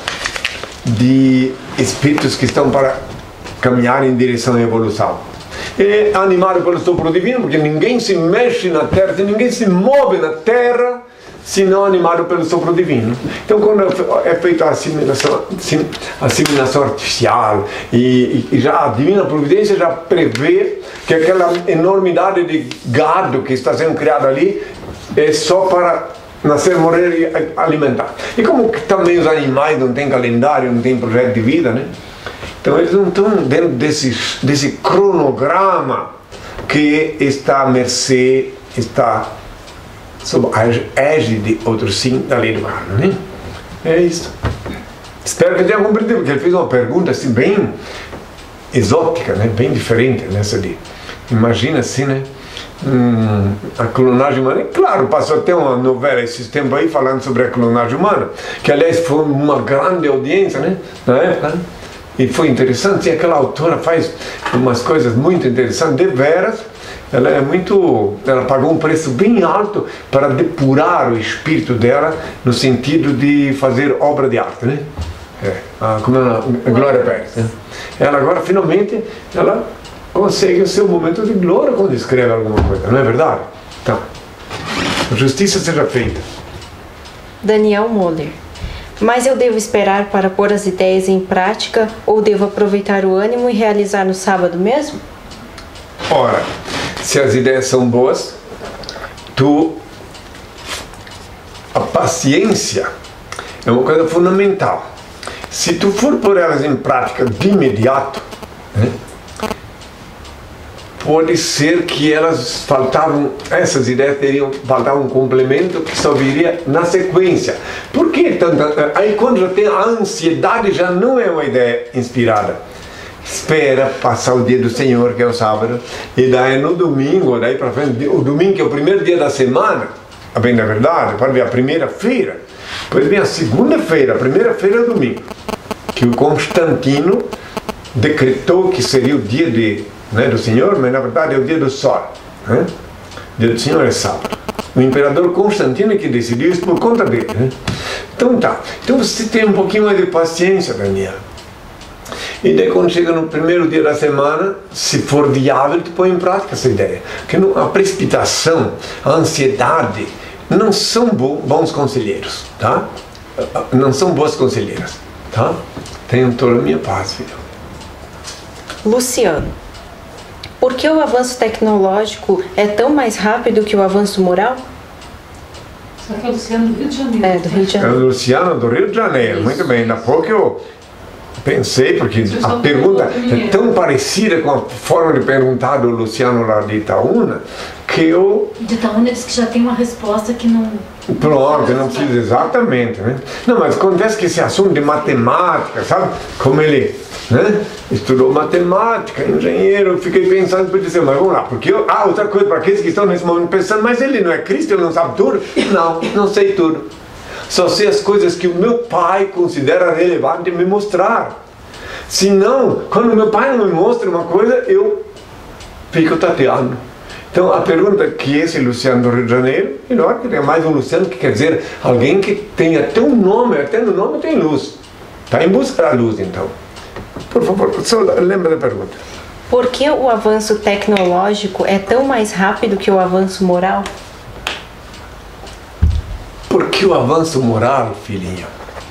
de espíritos que estão para caminhar em direção à evolução. É animado pelo sopro divino, porque ninguém se mexe na terra, ninguém se move na terra, senão animado pelo sopro divino. Então, quando é feita a assimilação, a assimilação artificial e, e já a divina providência já prevê que aquela enormidade de gado que está sendo criado ali é só para nascer, morrer e alimentar. E como que também os animais não têm calendário, não têm projeto de vida, né? Então eles não estão dentro desse, desse cronograma que está à mercê, está sob a égide, outro sim, da lei do karma, né? É isso. Espero que tenha compreendido, porque ele fez uma pergunta assim bem exótica, né? Bem diferente nessa de, imagina assim, né? Hum, a clonagem humana. E, claro, passou até uma novela esses tempos aí falando sobre a clonagem humana, que aliás foi uma grande audiência, né? Na época, né? E foi interessante, e aquela autora faz umas coisas muito interessantes, de veras. Ela é muito, ela pagou um preço bem alto para depurar o espírito dela no sentido de fazer obra de arte, né? É, a, como a, a Glória Pérez, né? Ela agora finalmente ela consegue o seu momento de glória quando escreve alguma coisa, não é verdade? Então, a justiça seja feita. Daniel Moller. Mas eu devo esperar para pôr as ideias em prática ou devo aproveitar o ânimo e realizar no sábado mesmo? Ora, se as ideias são boas, tu, a paciência é uma coisa fundamental. Se tu for pôr elas em prática de imediato, né, pode ser que elas faltavam, essas ideias teriam faltado um complemento que só viria na sequência. Por que tanta? Aí quando já tem a ansiedade, já não é uma ideia inspirada. Espera passar o dia do Senhor, que é o sábado, e daí no domingo, daí para frente, o domingo que é o primeiro dia da semana, a bem da verdade, pode ver a primeira-feira, depois vem a segunda-feira, a primeira-feira é o domingo, que o Constantino decretou que seria o dia de, né, do Senhor, mas na verdade é o dia do Sol, né? O dia do Senhor é sábado. O imperador Constantino é que decidiu isso por conta dele, né? Então tá, então você tem um pouquinho mais de paciência, Daniel. E daí quando chega no primeiro dia da semana, se for viável, tu põe em prática essa ideia. Porque a precipitação, a ansiedade, não são bons conselheiros, tá? Não são boas conselheiras, tá? Tenham toda a minha paz, filho. Luciano. Por que o avanço tecnológico é tão mais rápido que o avanço moral? Só que é o Luciano do Rio de Janeiro. É, do Rio de Janeiro. É o Luciano do Rio de Janeiro, Isso. muito bem. Na pouco eu Pensei, porque a pergunta é tão parecida com a forma de perguntar do Luciano lá de Itaúna, que eu... De Itaúna diz que já tem uma resposta que não... Pronto, não precisa exatamente, né? Não, mas acontece que esse assunto de matemática, sabe? Como ele, né? Estudou matemática, engenheiro, eu fiquei pensando, por dizer, mas vamos lá, porque eu... Ah, outra coisa, para aqueles que estão nesse momento pensando, mas ele não é Cristo, ele não sabe tudo? Não, não sei tudo. Só sei as coisas que o meu pai considera relevante me mostrar. Se não, quando meu pai não me mostra uma coisa, eu fico tateando. Então a pergunta que esse Luciano do Rio de Janeiro, e não é que tem mais um Luciano, que quer dizer alguém que tem até um nome, até no nome tem luz. Está em busca da luz, então. Por favor, só lembra da pergunta. Por que o avanço tecnológico é tão mais rápido que o avanço moral? Porque o avanço moral, filhinho,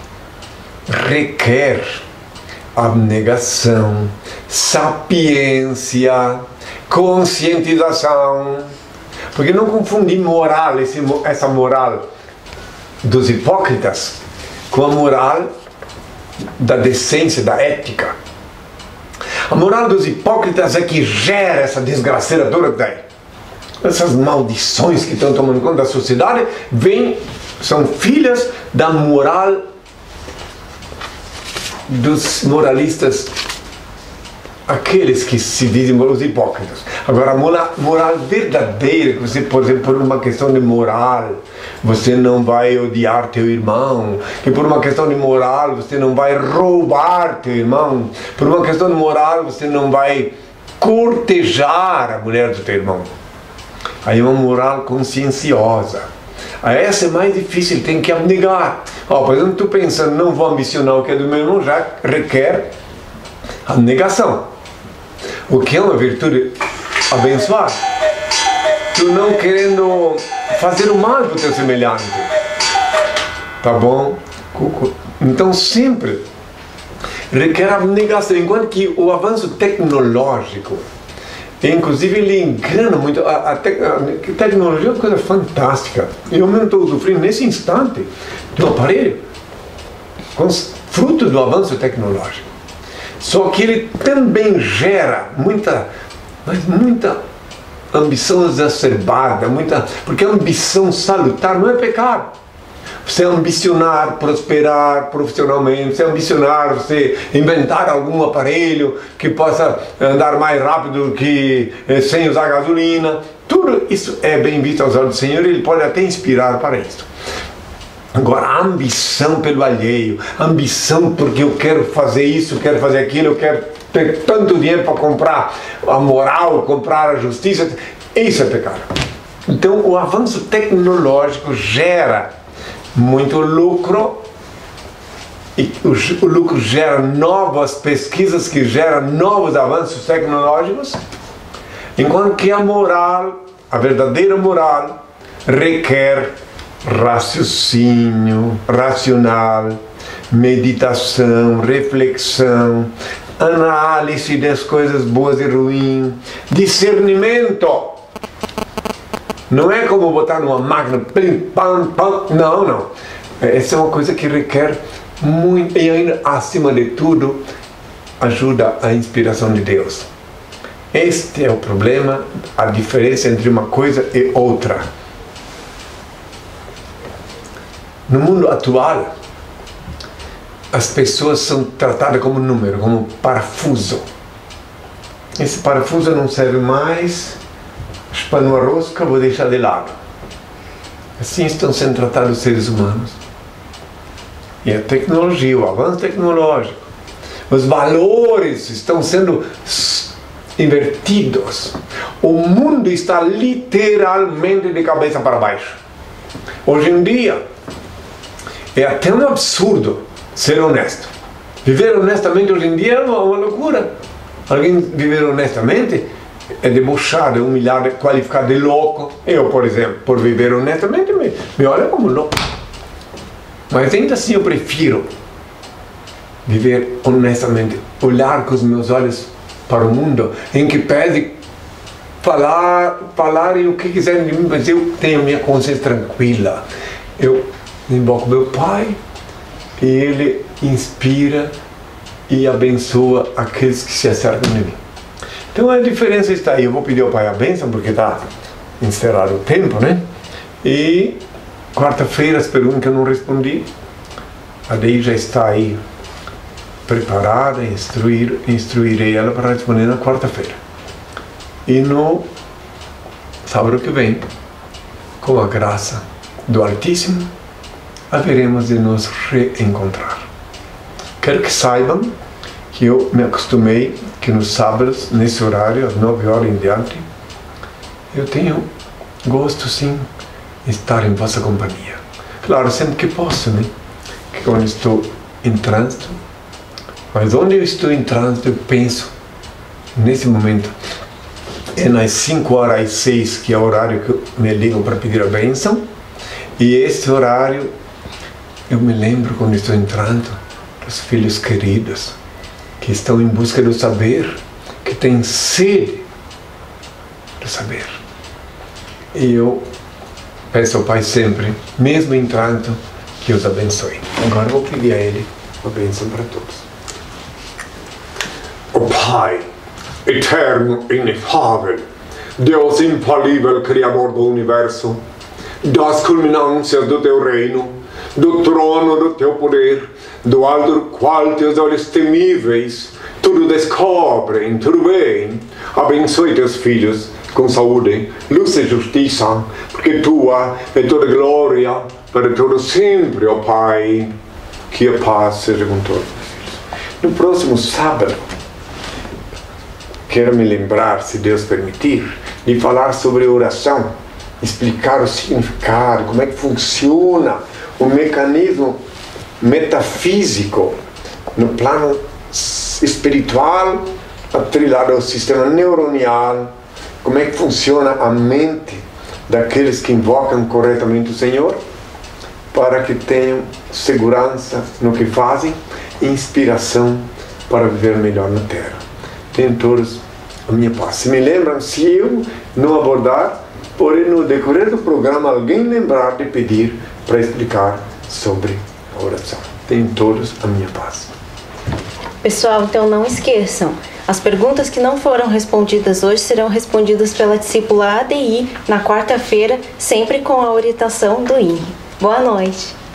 requer abnegação, sapiência, conscientização. Porque não confundir moral, esse, essa moral dos hipócritas, com a moral da decência, da ética. A moral dos hipócritas é que gera essa desgraceira toda que tem. Essas maldições que estão tomando conta da sociedade vêm, são filhas da moral dos moralistas, aqueles que se dizem os hipócritas. Agora, a moral, moral verdadeira, que você, por exemplo, por uma questão de moral, você não vai odiar teu irmão, que por uma questão de moral você não vai roubar teu irmão, por uma questão de moral você não vai cortejar a mulher do teu irmão. Aí é uma moral conscienciosa. Aí essa é mais difícil, tem que abnegar. Oh, por exemplo, tu pensando, não vou ambicionar o que é do meu irmão, já requer abnegação. O que é uma virtude abençoada. Tu não querendo fazer o mal para o teu semelhante. Tá bom? Então sempre requer abnegação. Enquanto que o avanço tecnológico, inclusive ele engana muito. A, a, tec, a tecnologia é uma coisa fantástica. Eu mesmo estou sofrendo nesse instante de um aparelho com fruto do avanço tecnológico. Só que ele também gera muita, mas muita ambição exacerbada, muita, porque a ambição salutar não é pecado. Você ambicionar, prosperar profissionalmente, você ambicionar, você inventar algum aparelho que possa andar mais rápido que eh, sem usar gasolina, tudo isso é bem visto aos olhos do Senhor e Ele pode até inspirar para isso. Agora, a ambição pelo alheio, a ambição porque eu quero fazer isso, quero fazer aquilo, eu quero ter tanto dinheiro para comprar a moral, comprar a justiça, isso é pecado. Então, o avanço tecnológico gera muito lucro, e o, o lucro gera novas pesquisas que geram novos avanços tecnológicos, enquanto que a moral, a verdadeira moral, requer raciocínio racional, meditação, reflexão, análise das coisas boas e ruins, discernimento. Não é como botar numa máquina, plim, pam, pam. Não, não. Essa é uma coisa que requer muito, e ainda, acima de tudo, ajuda a inspiração de Deus. Este é o problema, a diferença entre uma coisa e outra. No mundo atual, as pessoas são tratadas como número, como parafuso. Esse parafuso não serve mais, espalho a rosca, vou deixar de lado. Assim estão sendo tratados os seres humanos. E a tecnologia, o avanço tecnológico, os valores estão sendo invertidos. O mundo está literalmente de cabeça para baixo. Hoje em dia, é até um absurdo ser honesto. Viver honestamente hoje em dia é uma, uma loucura. Alguém viver honestamente é debochado, é humilhado, é qualificado de louco. Eu, por exemplo, por viver honestamente, me, me olha como louco. Mas ainda assim eu prefiro viver honestamente, olhar com os meus olhos para o mundo, em que pede falar, falarem o que quiserem de mim, mas eu tenho minha consciência tranquila. Eu invoco meu Pai e Ele inspira e abençoa aqueles que se acercam de mim. Então a diferença está aí. Eu vou pedir ao Pai a bênção, porque está encerrado o tempo, né? E quarta-feira as perguntas que eu não respondi, a Dei já está aí preparada, instruir, instruirei ela para responder na quarta-feira. E no sábado que vem, com a graça do Altíssimo, haveremos de nos reencontrar. Quero que saibam que eu me acostumei que nos sábados, nesse horário, às nove horas em diante, eu tenho gosto sim de estar em vossa companhia. Claro, sempre que posso, né? Que quando estou em trânsito, mas onde eu estou em trânsito, eu penso, nesse momento, é nas cinco horas às seis, que é o horário que me ligam para pedir a bênção, e esse horário, eu me lembro quando estou em trânsito, dos filhos queridos, que estão em busca do saber, que têm sede do saber. E eu peço ao Pai sempre, mesmo em trânsito, que os abençoe. Agora eu vou pedir a Ele a bênção para todos. O Pai, eterno e inefável, Deus infalível, Criador do Universo, das culminâncias do Teu reino, do trono do Teu poder, do alto do qual Teus olhos temíveis tudo descobrem, tudo bem. Abençoe Teus filhos com saúde, luz e justiça, porque Tua é toda glória para todo sempre, ó Pai. Que a paz seja com todos. No próximo sábado, quero me lembrar, se Deus permitir, de falar sobre oração, explicar o significado, como é que funciona o mecanismo metafísico no plano espiritual, atrelado ao sistema neuronial, como é que funciona a mente daqueles que invocam corretamente o Senhor, para que tenham segurança no que fazem e inspiração para viver melhor na Terra. Tenham todos a minha paz. Se me lembram, se eu não abordar, porém no decorrer do programa alguém lembrar de pedir para explicar sobre a oração. Tenham todos a minha paz. Pessoal, então não esqueçam, as perguntas que não foram respondidas hoje serão respondidas pela discípula A D I na quarta-feira, sempre com a orientação do I N R I. Boa noite!